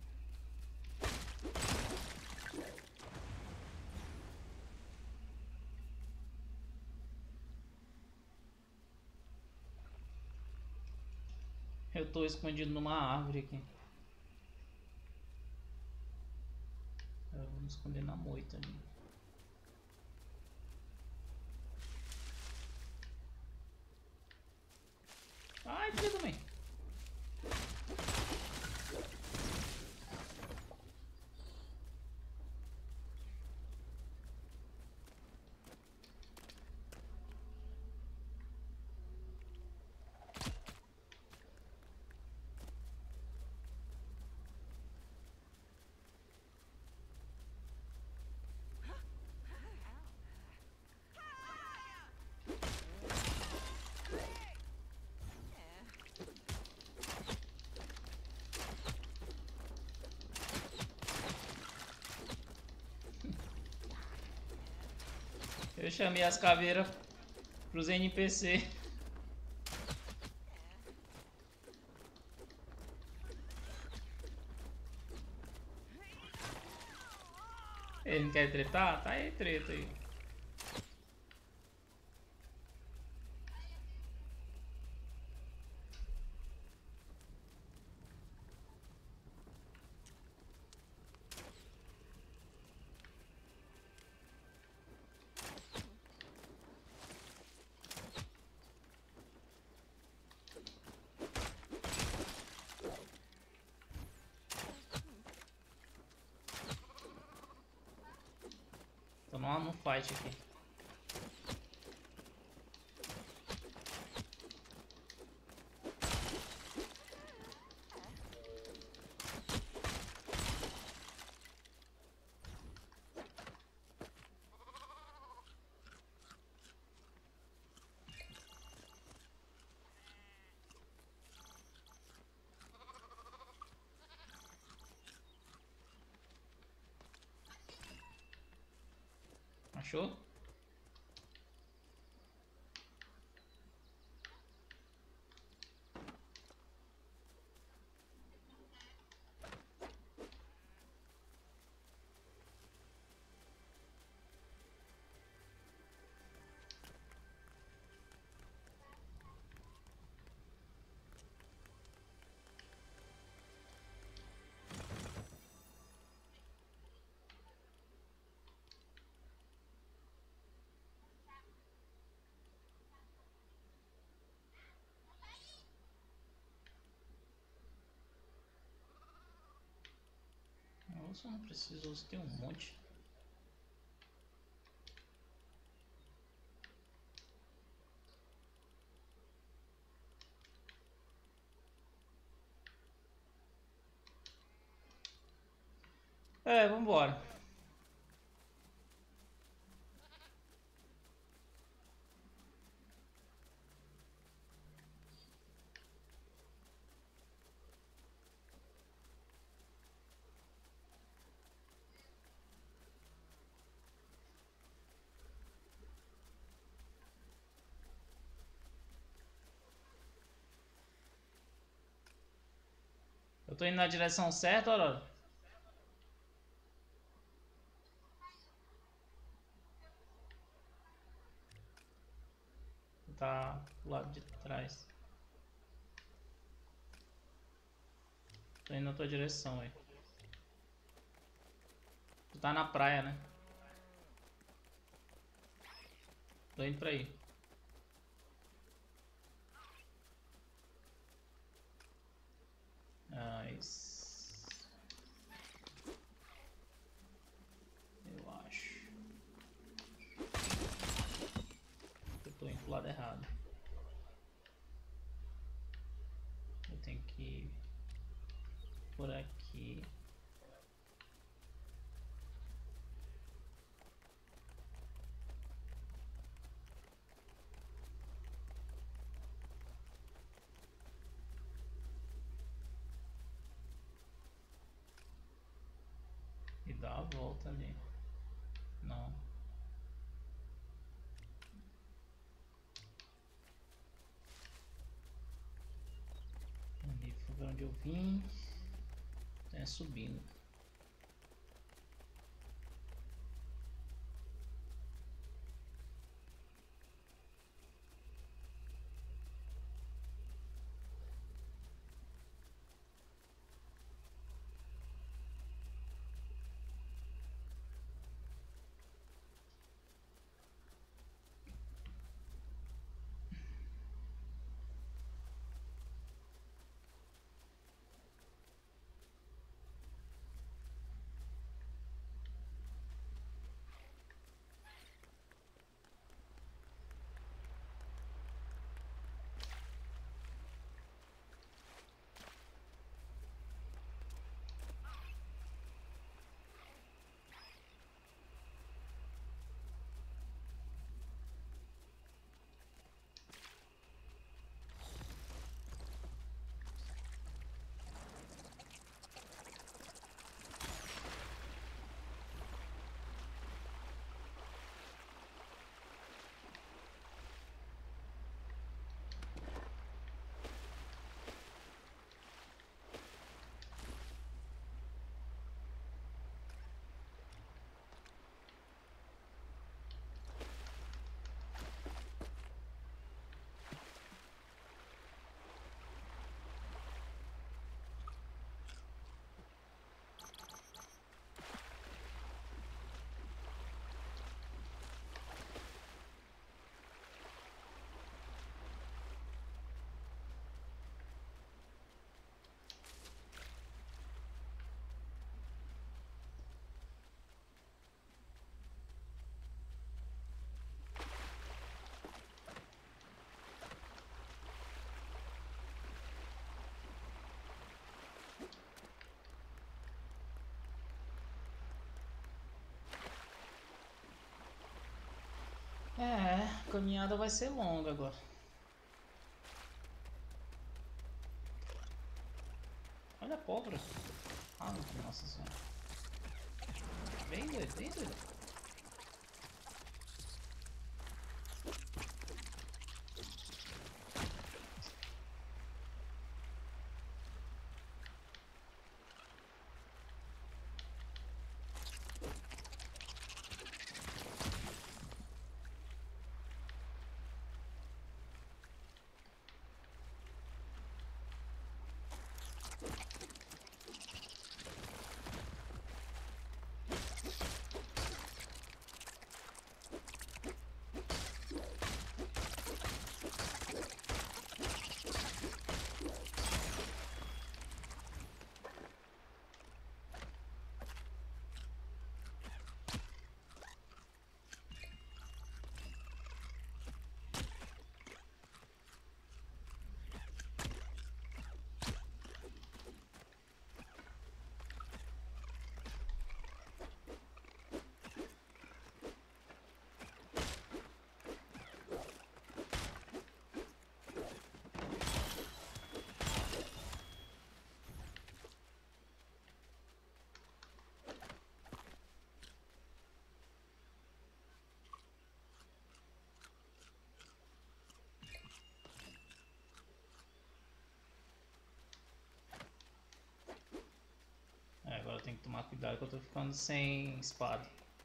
Eu tô escondido numa árvore aqui. Eu vou me esconder na moita ali. Ai, filho da mãe. Eu chamei as caveiras pros N P C. Vocês não querem tretar? Tá aí, treta aí. Tô num, num fight aqui. Achou? Nossa, não preciso, você tem um monte. É, vambora. Eu tô indo na direção certa, Aurora? Tá do lado de trás. Tô indo na tua direção aí. Tu tá na praia, né? Tô indo pra aí. Nice. Eu acho. Eu tô indo pro lado errado. Eu tenho que ir por aqui. E dar a volta ali. Não. Ali foi onde eu vim. É subindo. É, a caminhada vai ser longa agora. Olha a pólvora. Ah, nossa senhora. Bem doido, bem doido. É, agora eu tenho que tomar cuidado que eu tô ficando sem espada.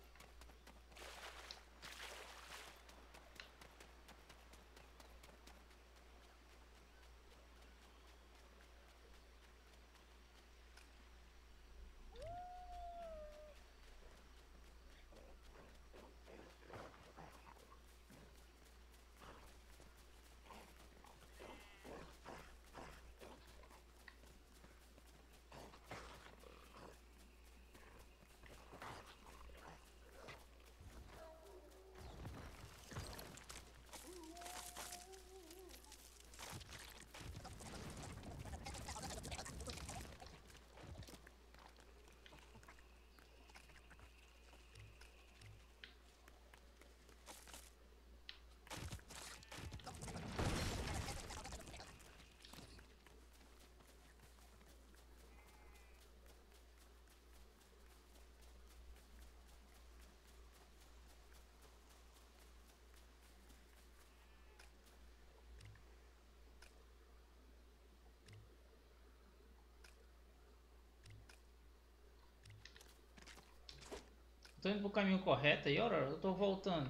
Tô indo pro caminho correto aí, ora, eu tô voltando.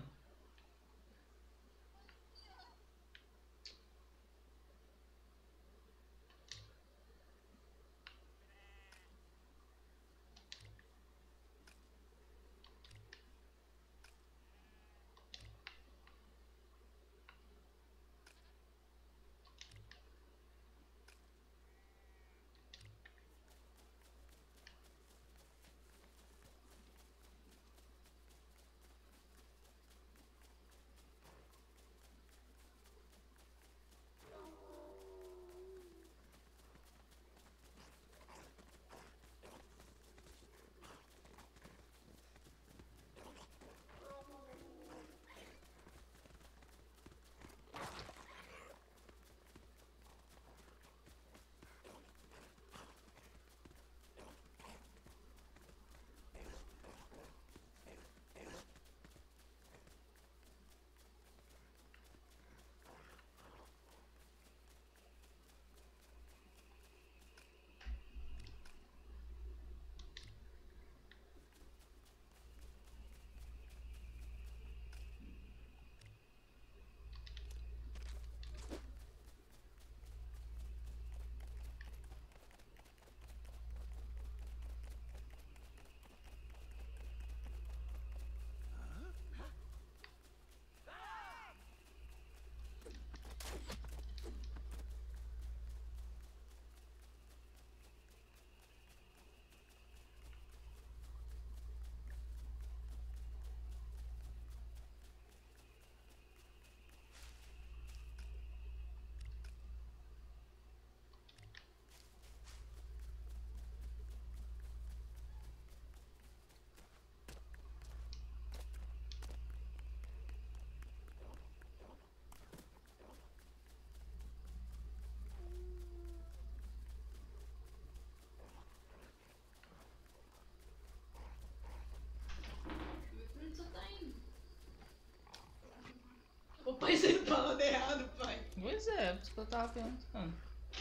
O pai sempre falando errado, pai. Pois é, por isso que eu tava perguntando.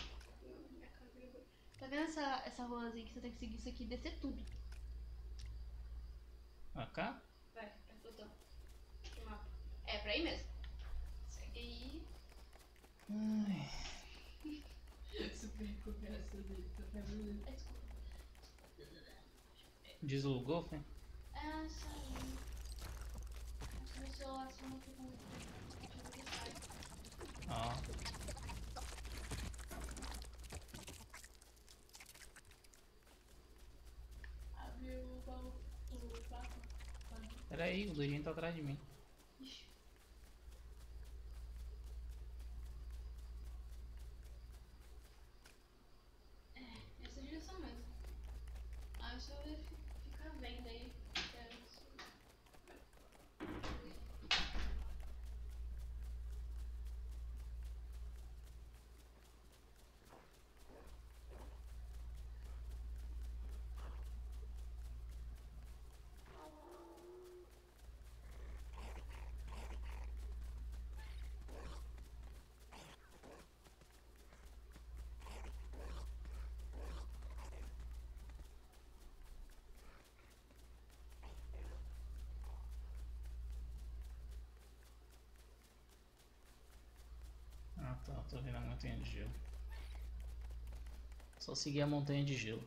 Tá vendo essa, essa ruazinha que você tem que seguir isso aqui e descer tudo? Pra cá? Vai, tá botão. Que mapa? É, pra aí mesmo. Segue aí. Ai. Super conversa dele, tá vendo? É, desculpa. Deslogou, foi? É, saiu. Acho que meu celular só não fica muito. Ó. Abriu o baú. O papo. Pera aí, o doidinho tá atrás de mim. Ixi. É, essa direção mesmo. Ah, eu só ia fi- ficar vendo aí. É, isso. Ah tá, tô vendo a montanha de gelo. Só seguir a montanha de gelo.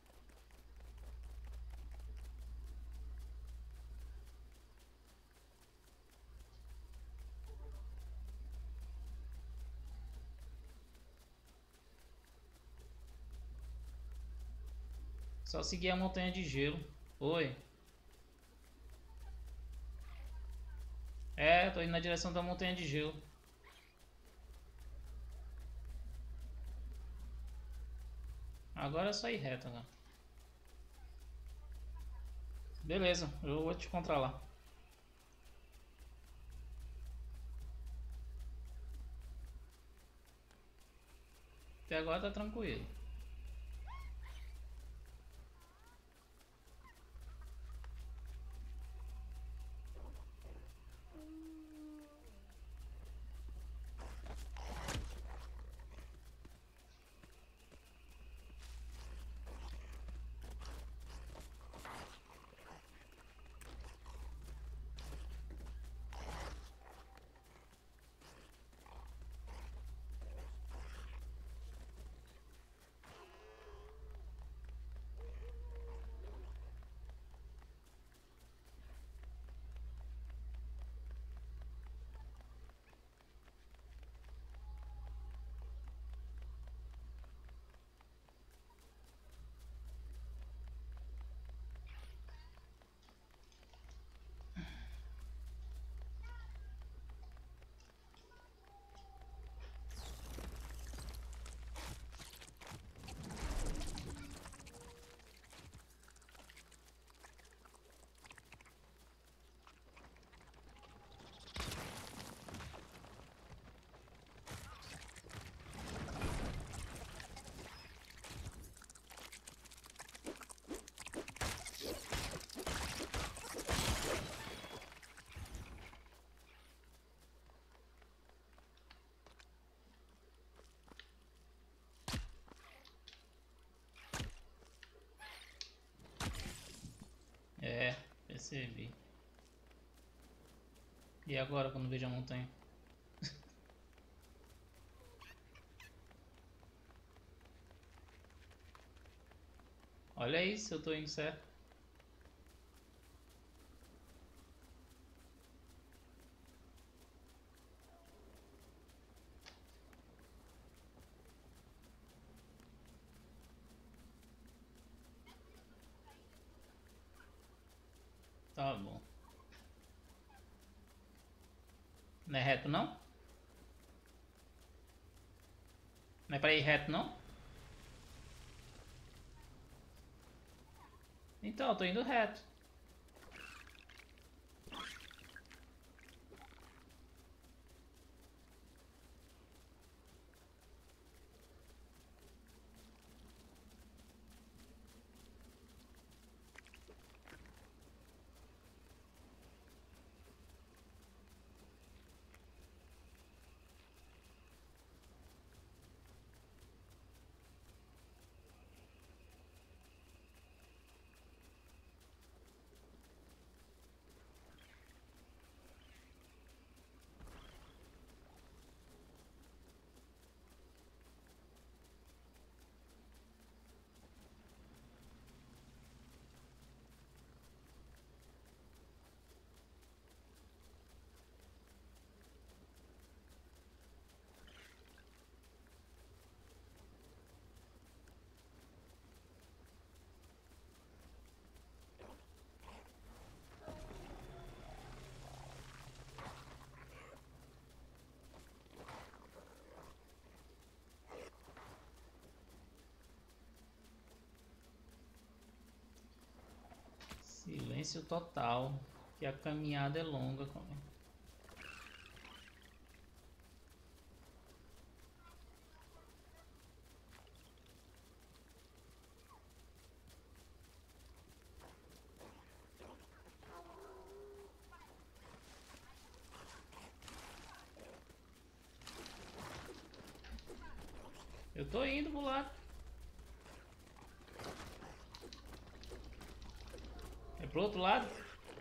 Só seguir a montanha de gelo. Oi. É, tô indo na direção da montanha de gelo. Agora é só ir reto, né? Beleza, eu vou te encontrar lá. Até agora tá tranquilo. É, percebi. E agora quando vejo a montanha? Olha isso, eu tô indo certo. Tá bom. Não é reto não? Não é pra ir reto não? Então, eu tô indo reto. silêncio total, que a caminhada é longa. Eu tô indo pro lado. É pro outro lado?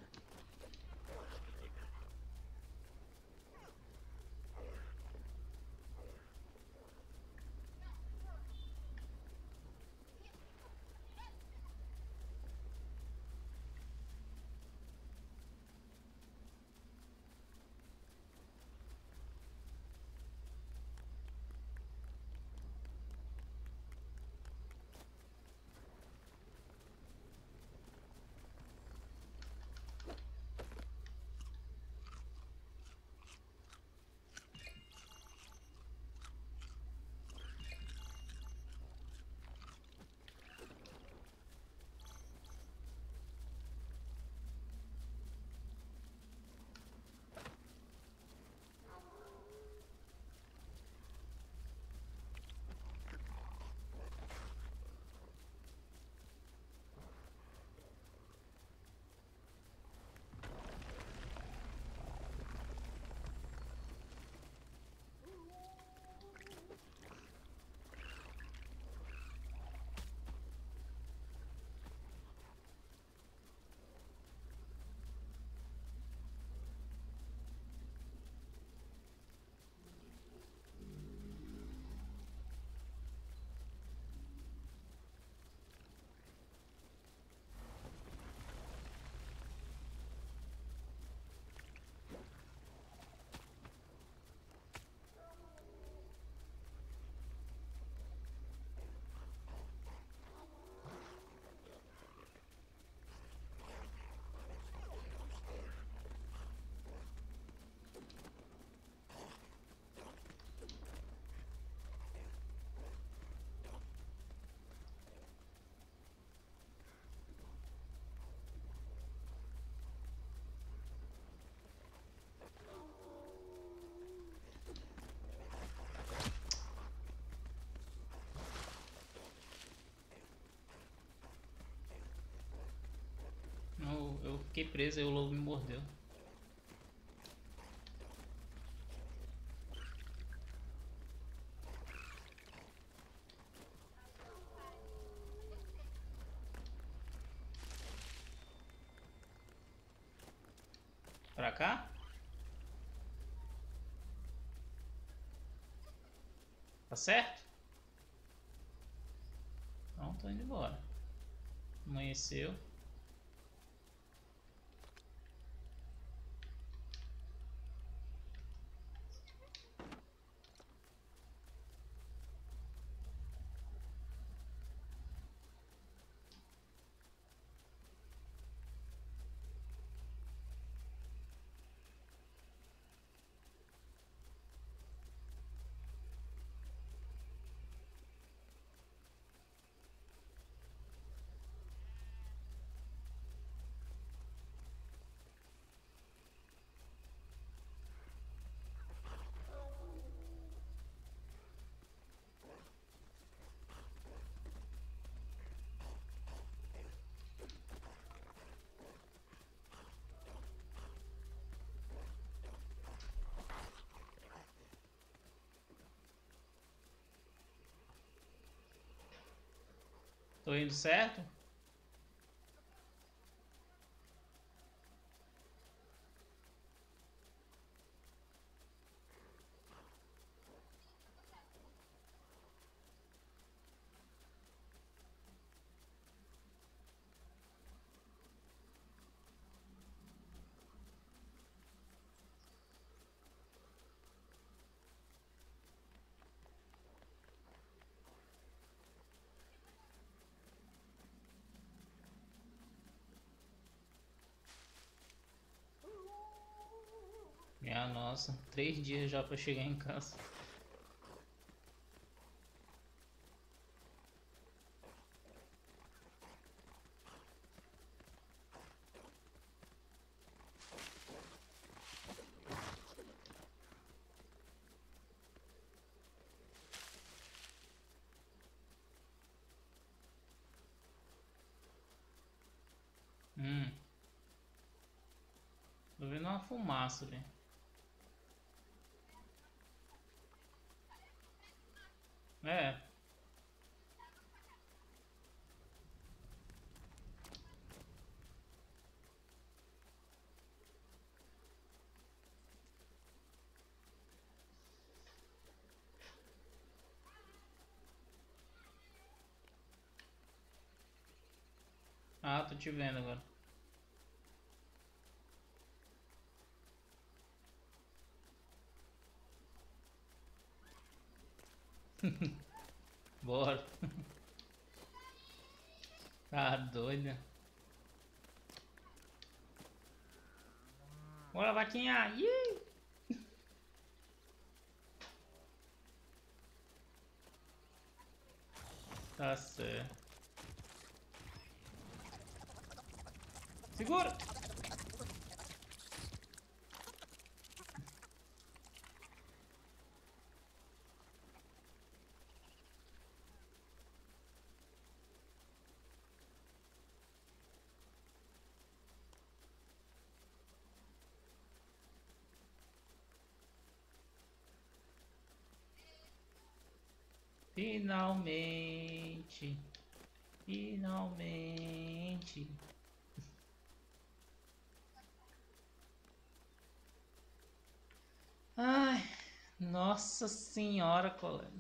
Não, eu fiquei preso e o lobo me mordeu. Pra cá? Tá certo? Então tô indo embora. Amanheceu. Tô indo certo? Minha nossa, três dias já pra chegar em casa. fumaça, velho. É. Ah, tô te vendo agora. Bora. Tá doido. Bora, vaquinha. Ih! Tá certo. Segura! Finalmente. Finalmente. Ai, nossa senhora, colega.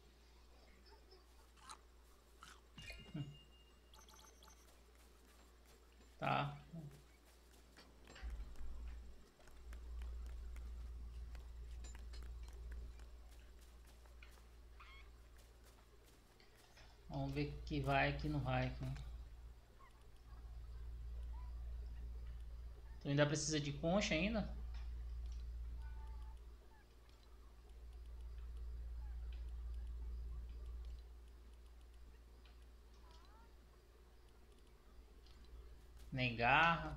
Tá. Vamos ver que vai, que não vai aqui. Tu ainda precisa de concha ainda? Nem garra.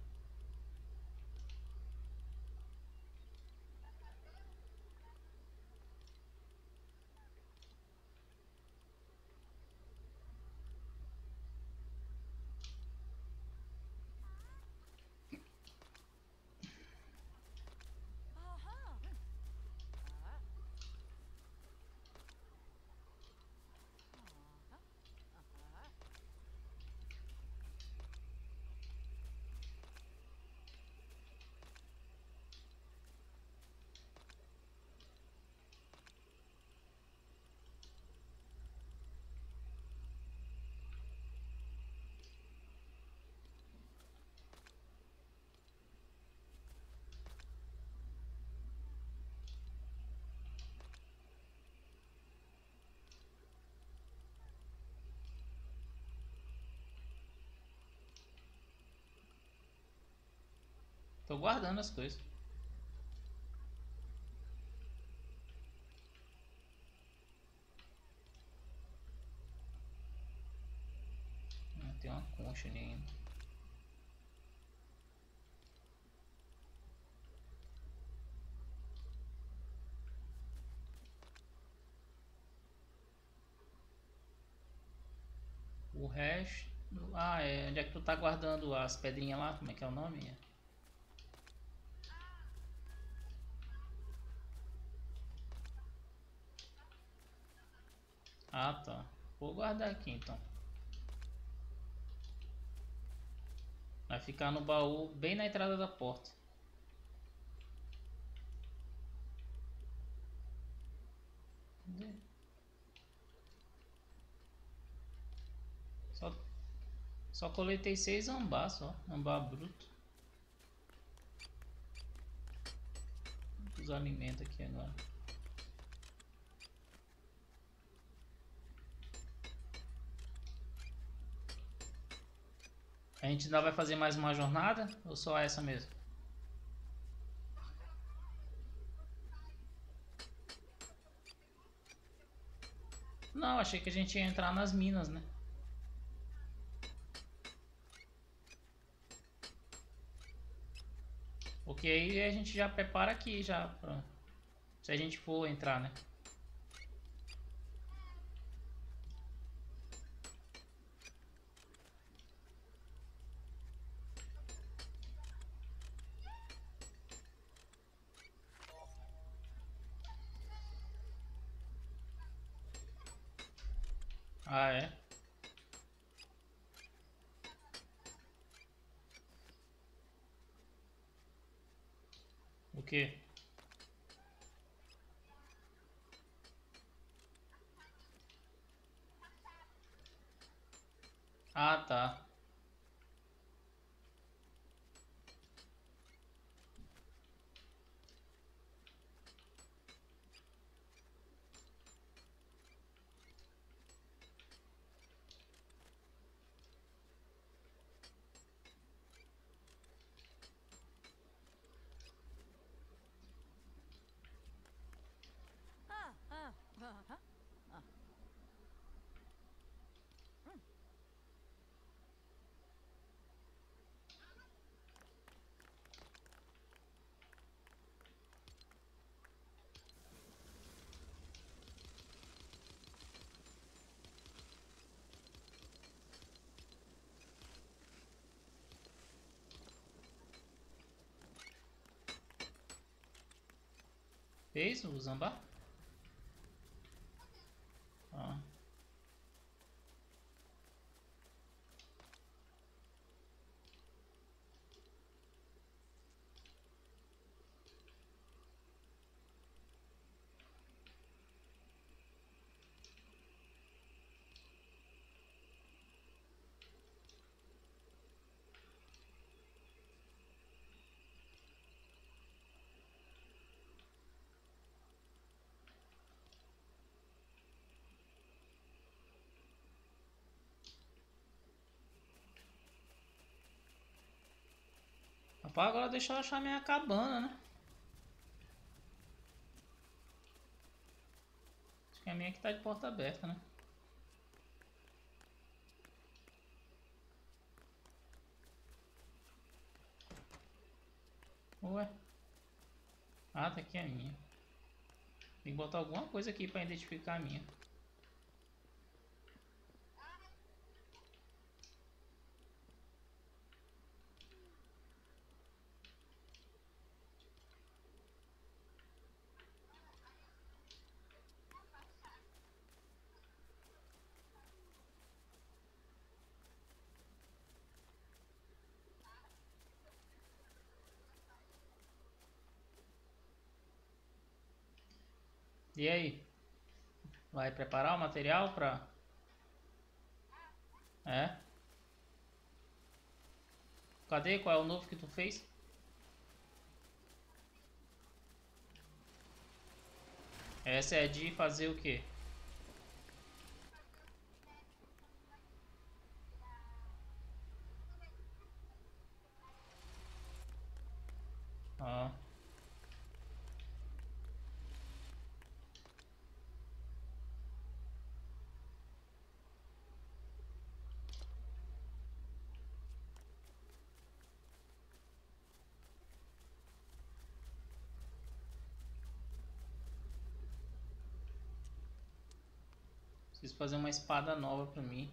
Tô guardando as coisas. Ah, tem uma concha ali ainda. O resto... Ah, é. Onde é que tu tá guardando as pedrinhas lá? Como é que é o nome? Ah, tá. Vou guardar aqui então. Vai ficar no baú bem na entrada da porta. Cadê? Só, só coletei seis ambá só. Ambá bruto. Os alimentos aqui agora. A gente ainda vai fazer mais uma jornada? Ou só essa mesmo? Não, achei que a gente ia entrar nas minas, né? Porque aí a gente já prepara aqui já pra... Se a gente for entrar, né? Ah, é? O quê? Ah, tá. Ah, ah, ah, ah, ah. Hum. Fez o Zambá? Ah. Rapaz, agora deixa eu achar minha cabana, né? Acho que a minha aqui tá de porta aberta, né? Ué. Ah, tá aqui a minha. Tem que botar alguma coisa aqui pra identificar a minha. E aí? Vai preparar o material pra... É? Cadê? Qual é o novo que tu fez? Essa é de fazer o quê? Ah. Preciso fazer uma espada nova pra mim.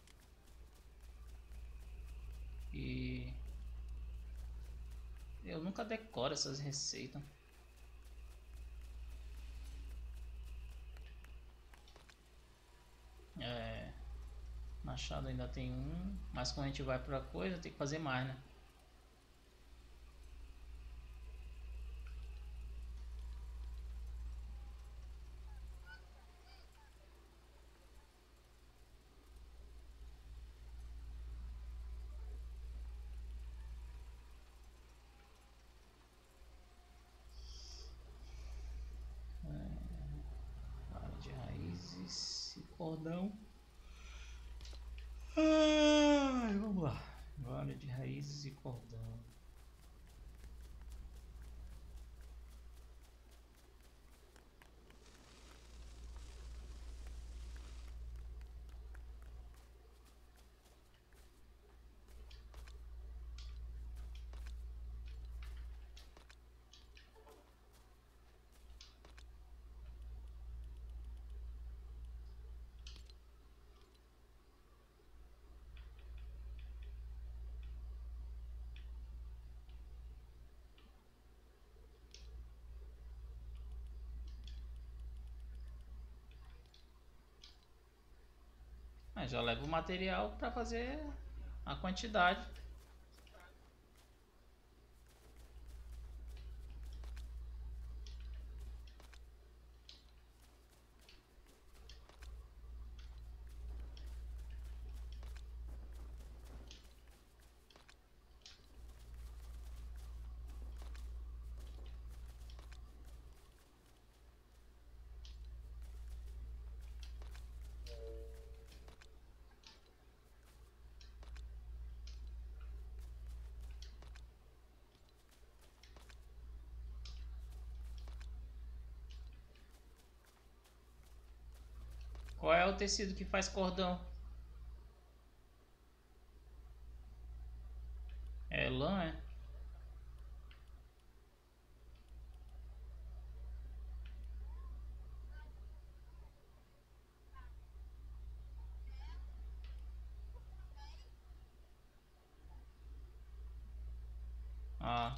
E... eu nunca decoro essas receitas. É... Machado ainda tem um. Mas quando a gente vai pra coisa, tem que fazer mais, né? Vara de raízes e cordão. Ai, vamos lá. Vara de raízes e cordão. Ah, já leva o material para fazer a quantidade. Qual é o tecido que faz cordão? É lã, é? Ah,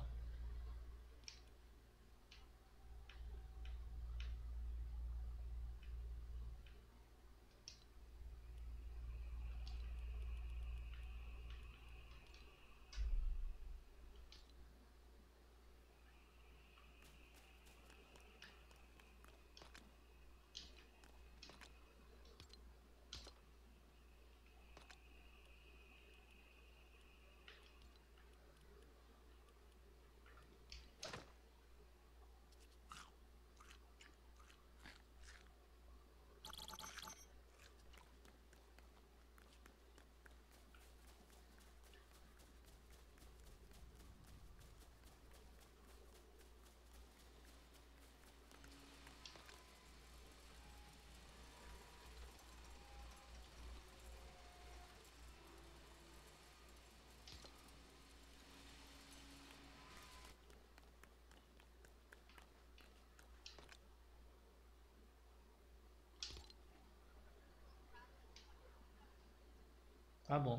tá bom.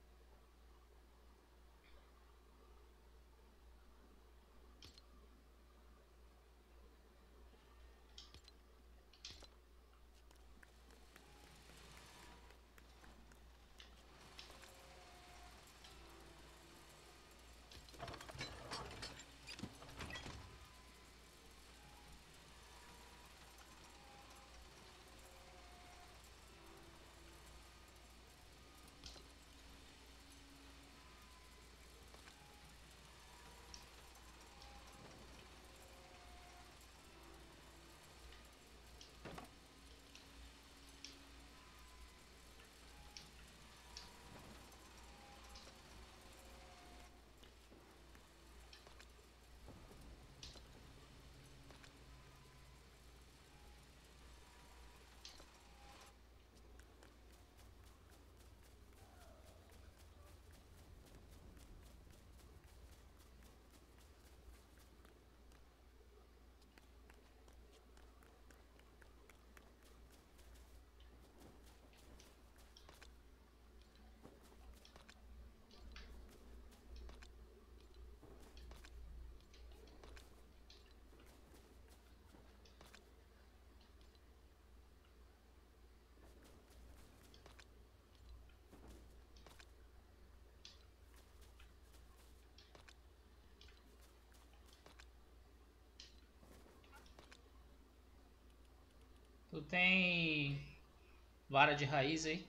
Tu tem vara de raiz aí?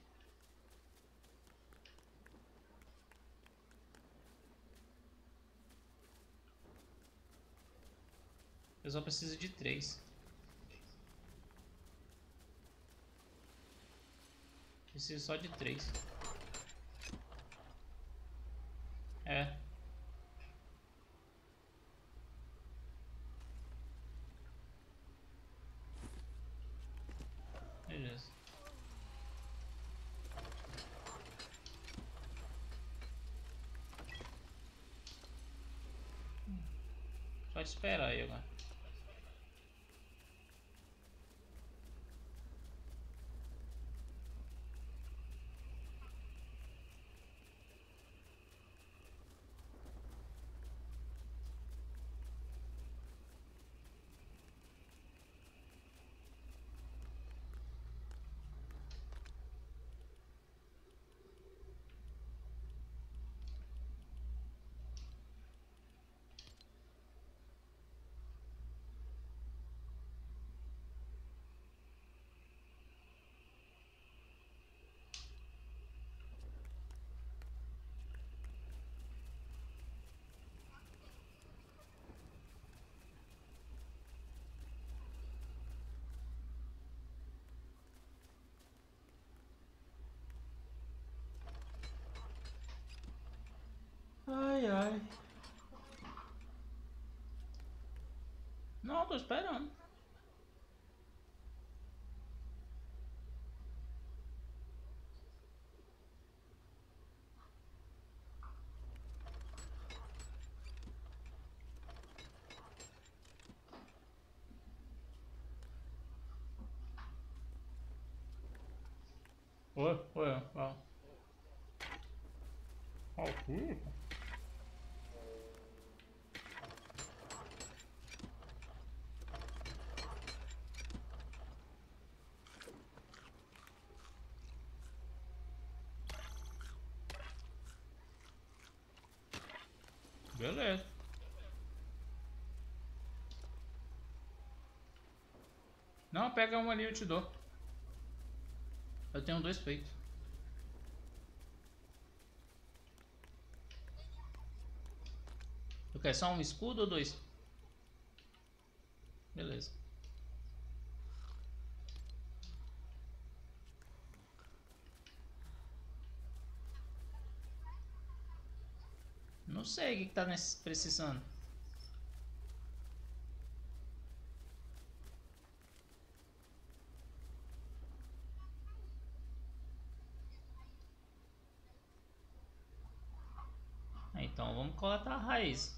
Eu só preciso de três. Preciso só de três. É. Beleza. Pode esperar aí agora. ai. Não, tô esperando. Oi, oi, ó. Aqui? Beleza. Não, pega um ali, eu te dou. Eu tenho dois feitos. Tu quer só um escudo ou dois? Beleza. Não sei o que, que tá nesse- precisando. Então vamos coletar a raiz.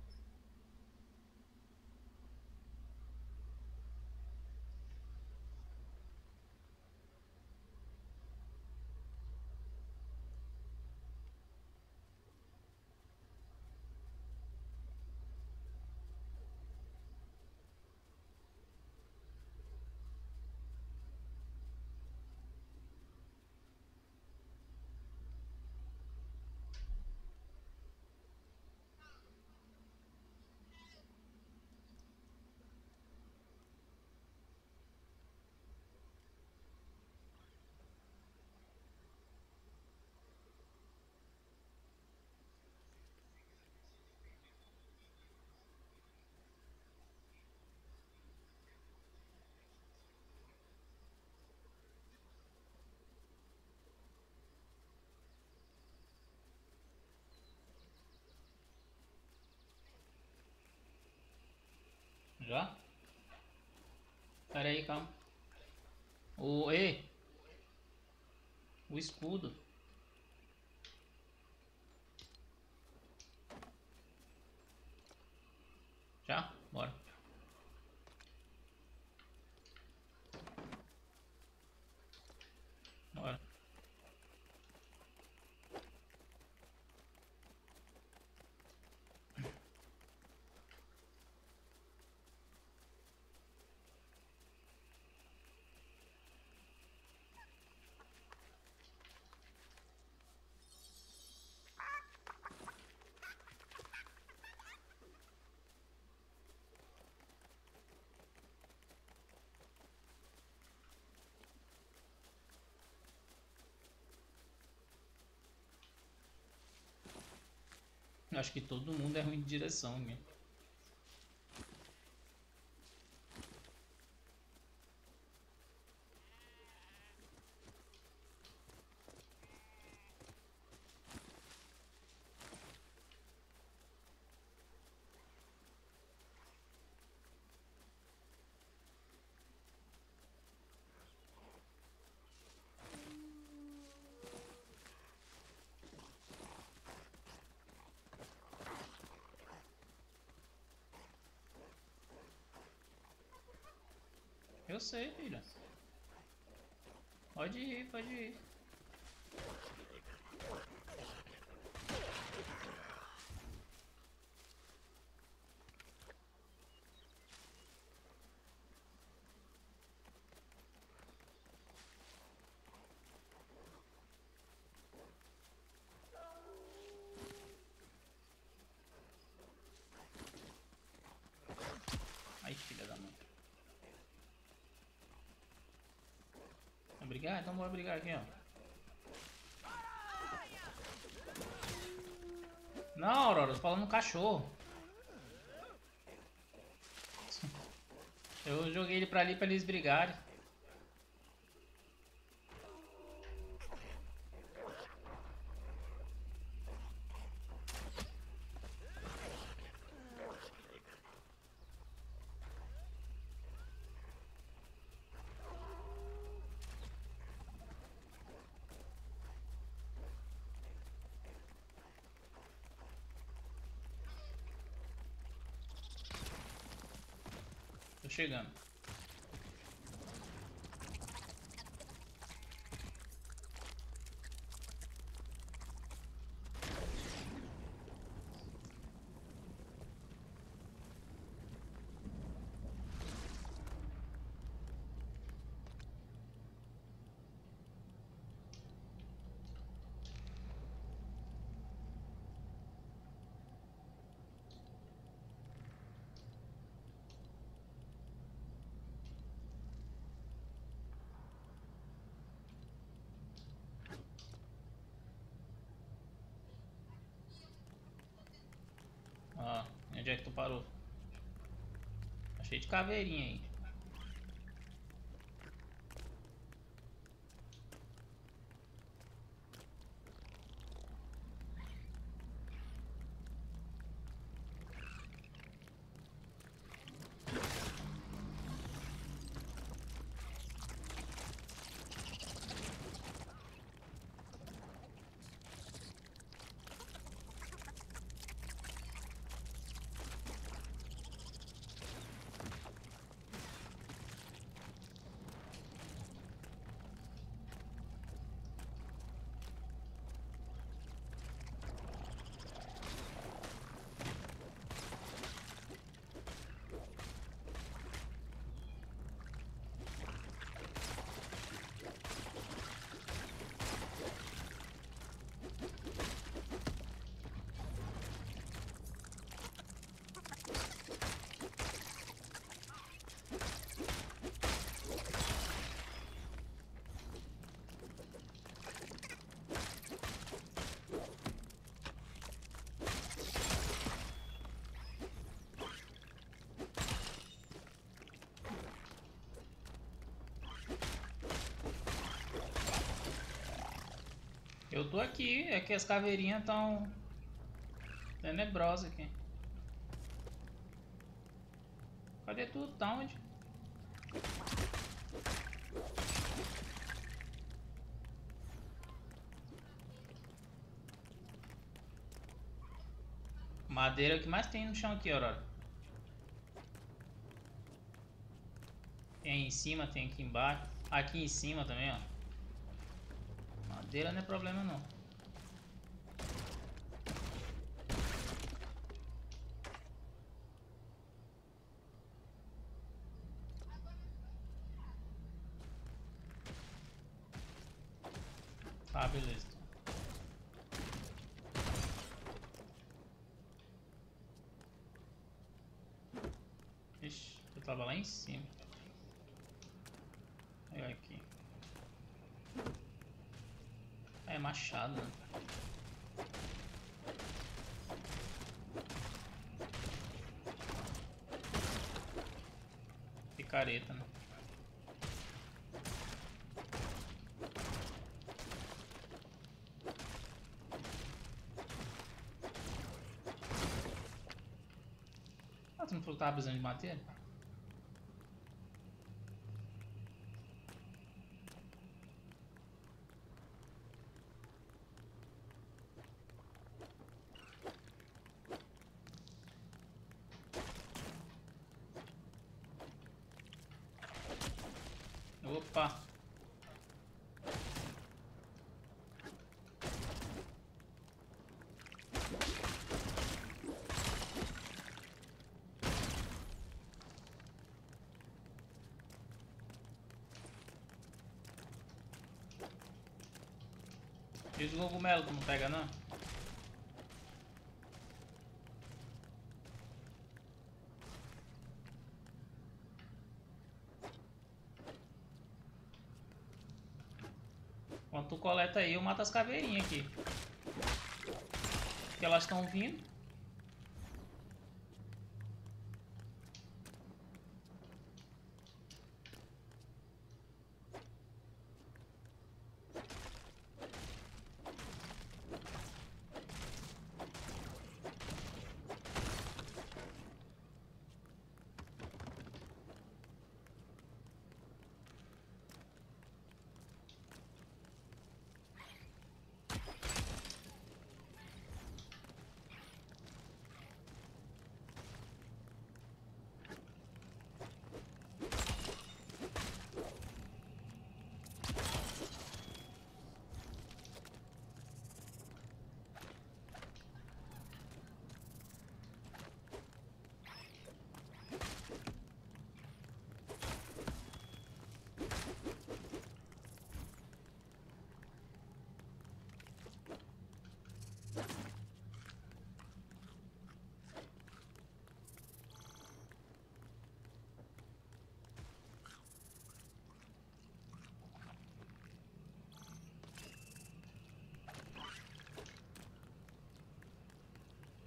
Já? Pera aí, calma. O E. O escudo. Já? Bora. Bora. Acho que todo mundo é ruim de direção, né? Eu sei, filha. Pode ir, pode ir. Ai, filha da mãe. Vai brigar? Então bora brigar aqui, ó. Não, Aurora, eu tô falando no cachorro. Eu joguei ele pra ali pra eles brigarem. Tô chegando. Ó, onde é que tu parou? Tá cheio de caveirinha aí. Eu tô aqui, é que as caveirinhas tão tenebrosas aqui. Cadê tu? Tá onde? Madeira que mais tem no chão aqui, Aurora. Tem aí em cima, tem aqui embaixo. Aqui em cima também, ó. Madeira não é problema não. Tá, beleza. Ixi, eu tava lá em cima. Olha aqui. É machado, né? Picareta, né? Ah, tu não falou que tava precisando de madeira? Opa! E os cogumelos tu não pega não? Quando tu coleta aí, eu mato as caveirinhas aqui. Porque elas estão vindo.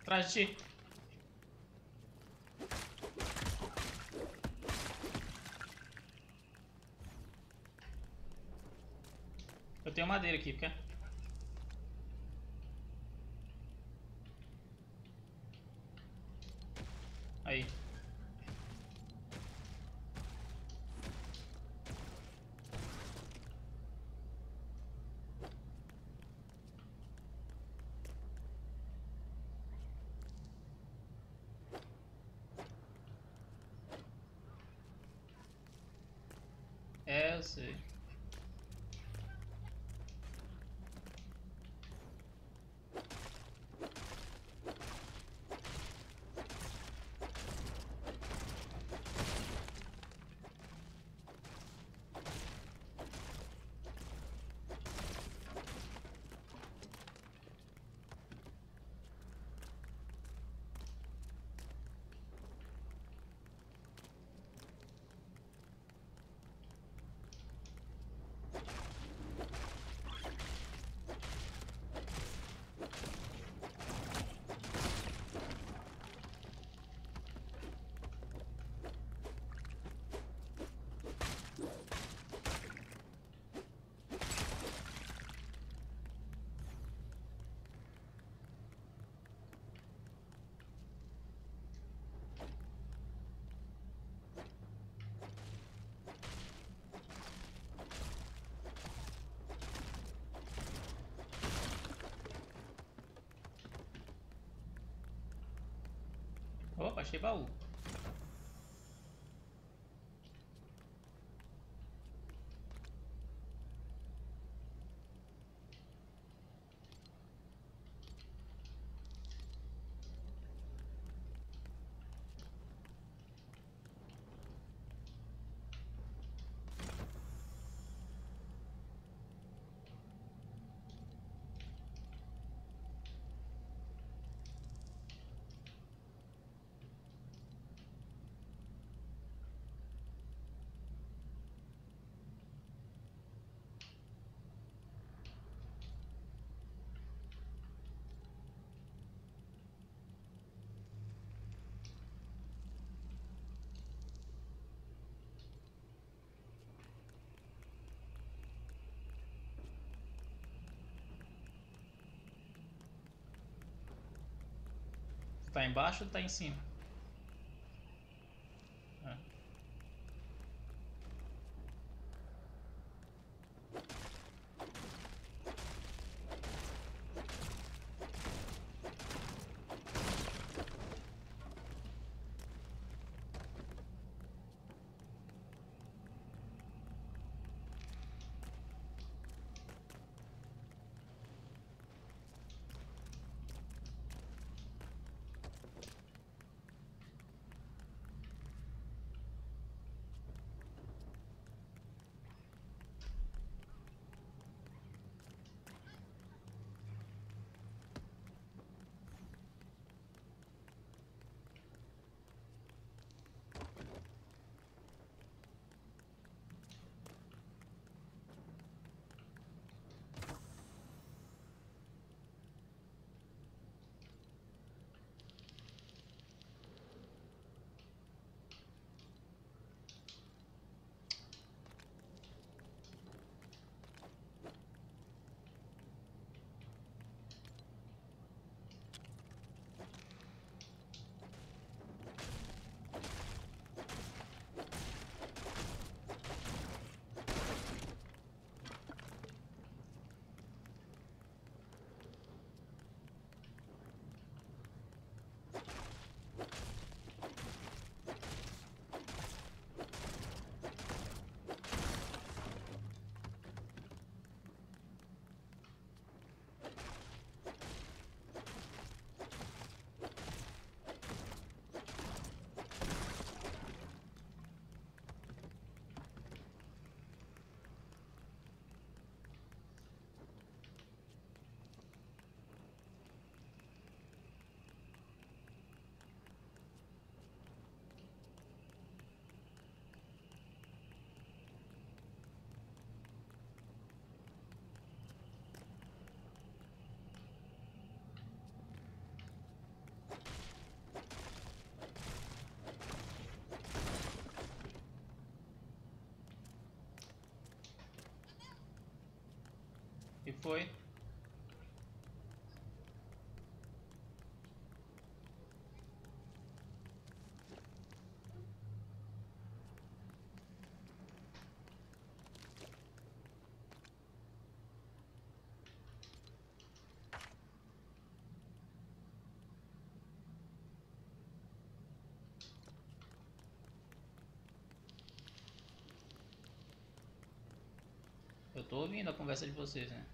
Atrás de ti. Eu tenho madeira aqui, quer? Aí. É, eu sei. Opa, achei baú. Tá embaixo ou tá em cima? É. que foi? Eu tô ouvindo a conversa de vocês, né?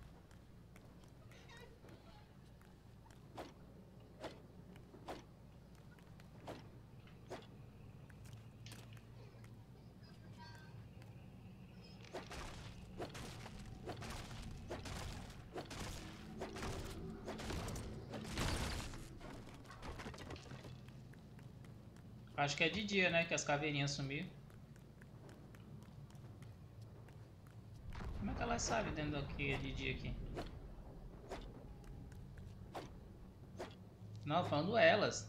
Acho que é de dia, né? Que as caveirinhas sumiram. Como é que elas sabem dentro daqui é de dia aqui? Não, falando elas.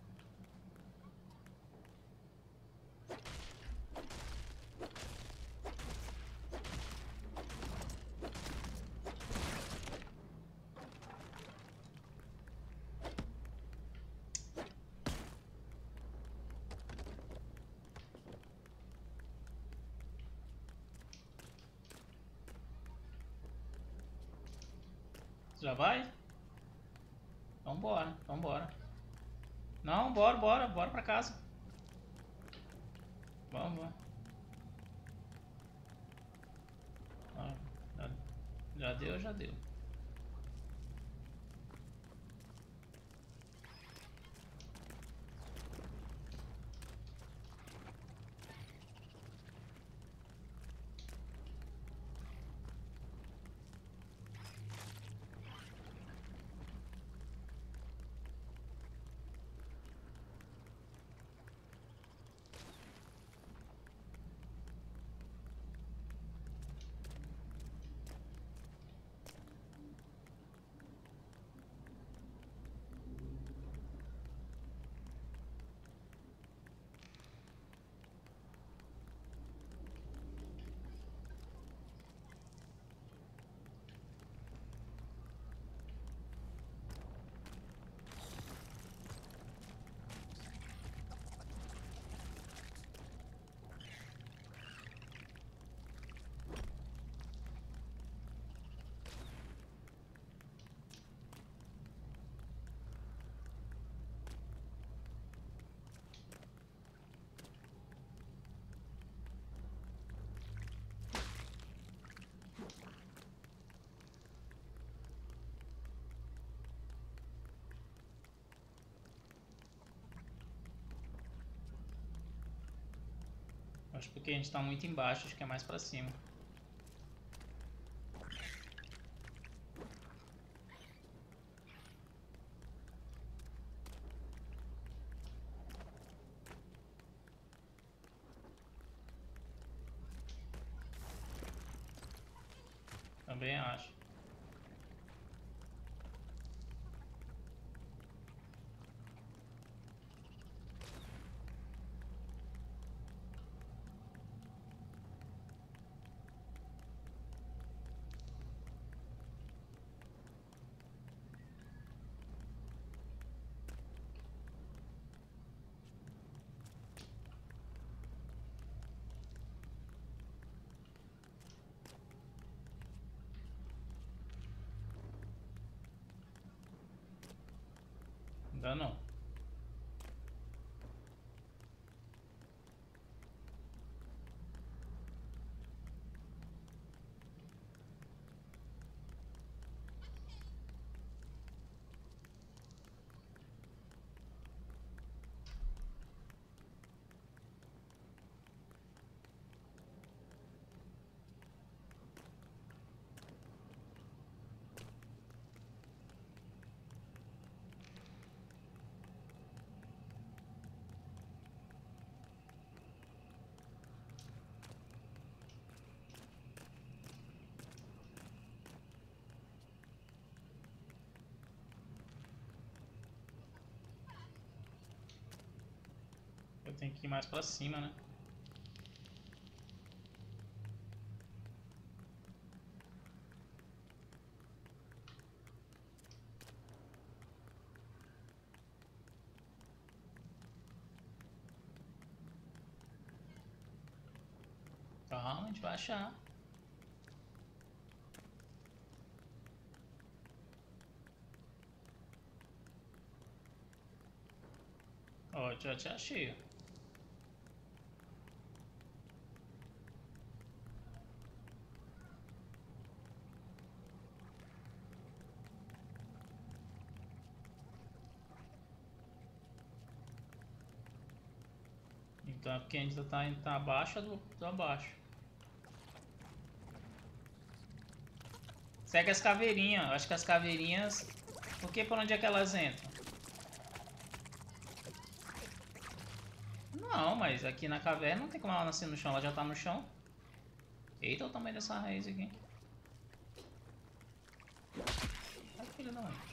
Já vai? Vambora, vambora. Não, bora, bora, bora pra casa. Vamos, vamos. Ah, já, já deu, já deu. Acho porque a gente tá muito embaixo, acho que é mais pra cima. Também acho. Ainda não. Eu tenho que ir mais pra cima, né? Calma, a gente vai achar. Ó, já te achei. Então é porque a gente tá, tá abaixo do, do abaixo. Segue as caveirinhas. Acho que as caveirinhas... Por que? Por onde é que elas entram? Não, mas aqui na caverna não tem como ela nascer no chão. Ela já tá no chão. Eita, o tamanho dessa raiz aqui. Ai, filho da mãe.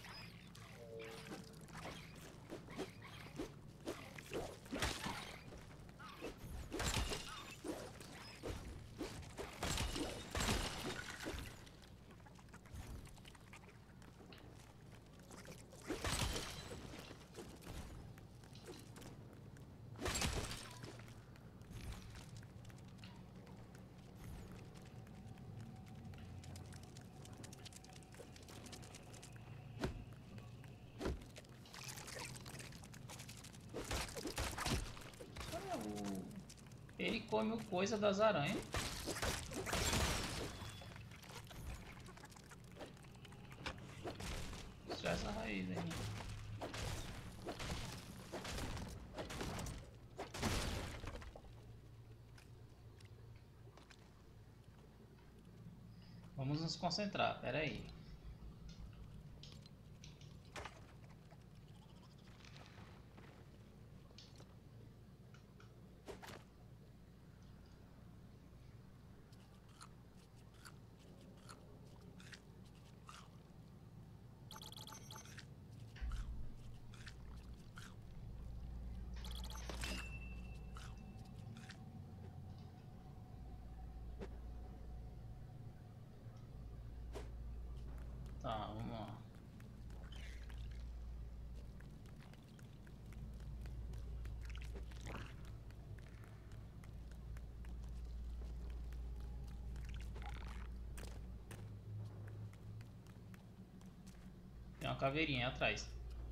Ele come o coisa das aranhas. Só essa raiz aí. Vamos nos concentrar, pera aí. Tá, vamos lá. Tem uma caveirinha aí atrás.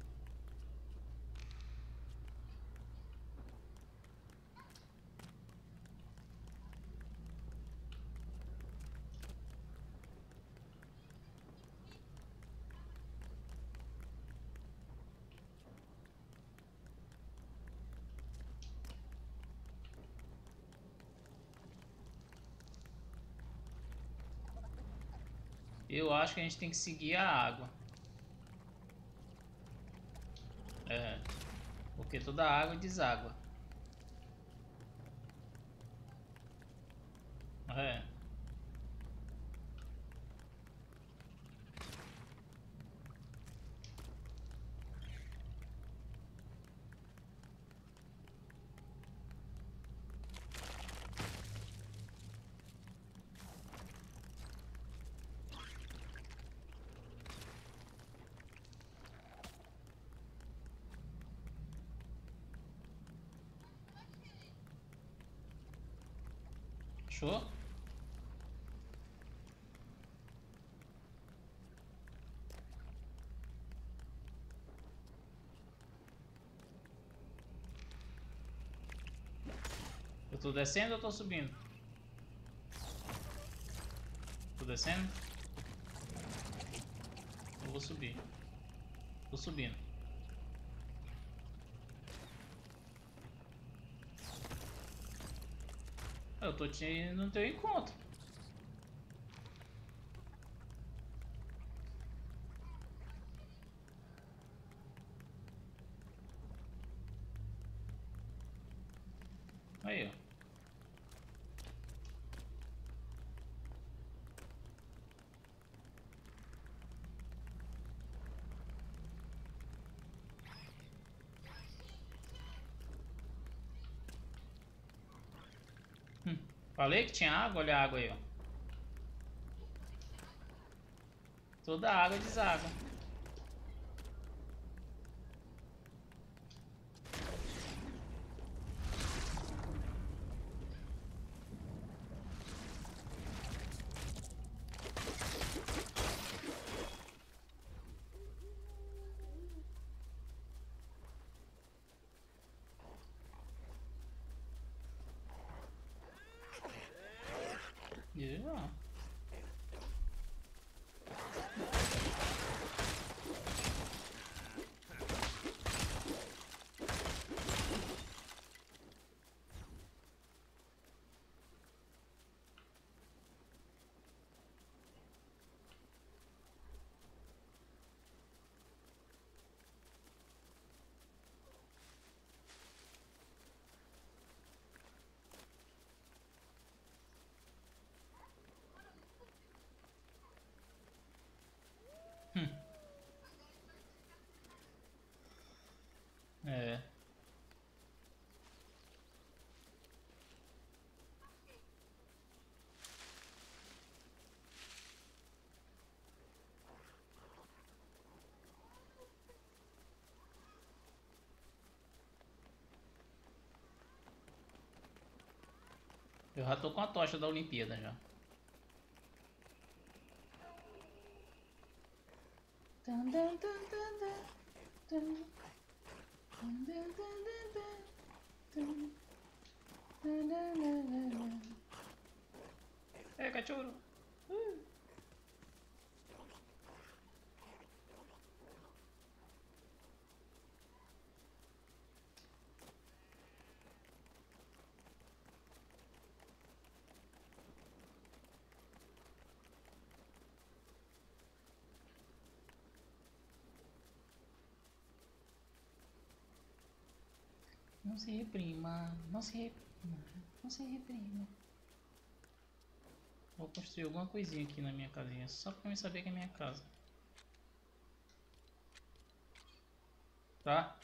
Eu acho que a gente tem que seguir a água. É. Porque toda água deságua. É. Show? Eu tô descendo ou tô subindo? Tô descendo? Eu vou subir. Tô subindo. Eu tô te indo no teu encontro. Aí, ó. Hum. Falei que tinha água? Olha a água aí, ó. Toda a água deságua. E já. Hum. É. Eu já tô com a tocha da Olimpíada já. É, cachorro. Uh. Não se reprima, não se reprima, não se reprima. Vou construir alguma coisinha aqui na minha casinha, só pra eu saber que é minha casa. Tá?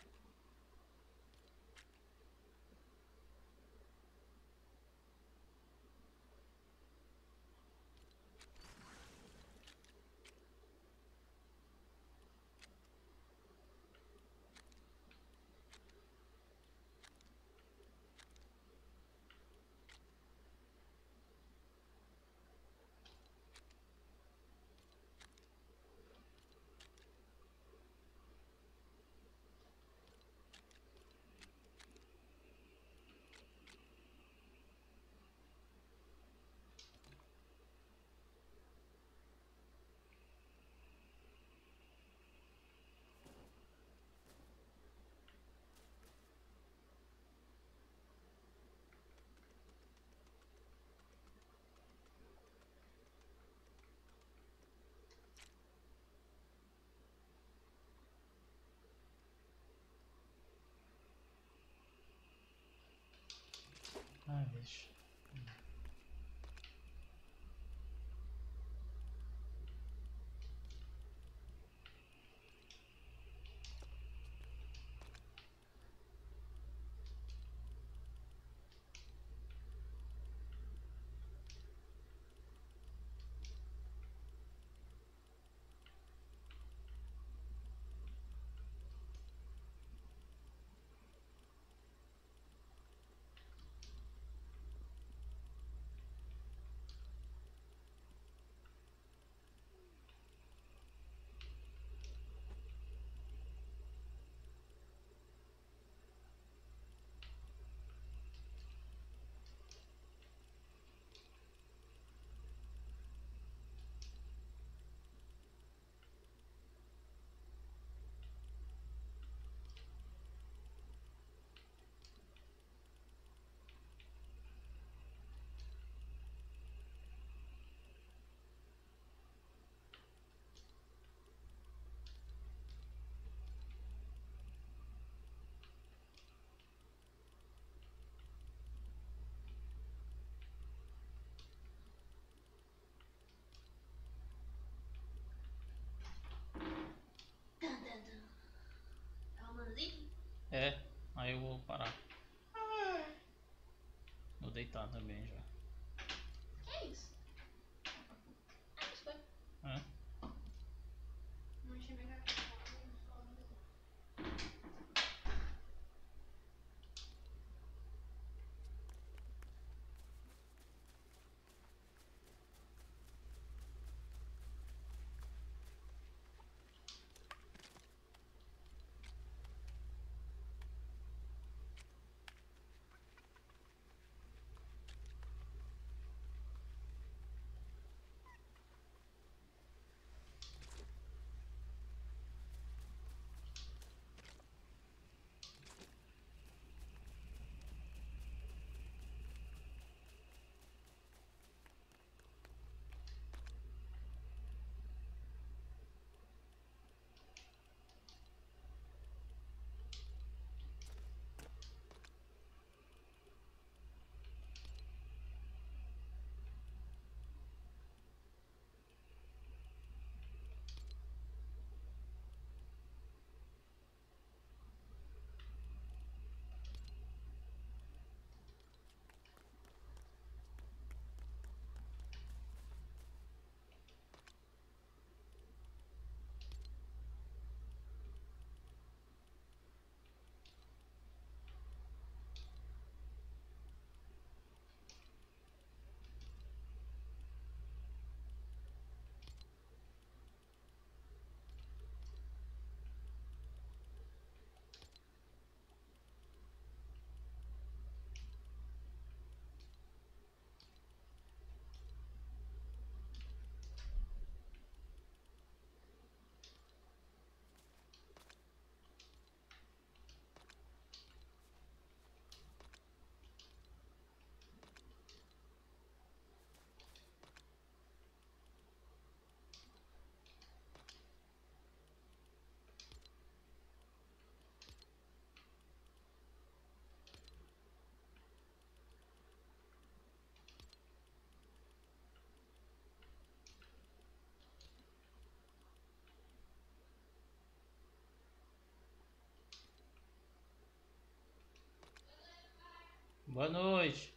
Boa noite.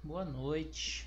Boa noite.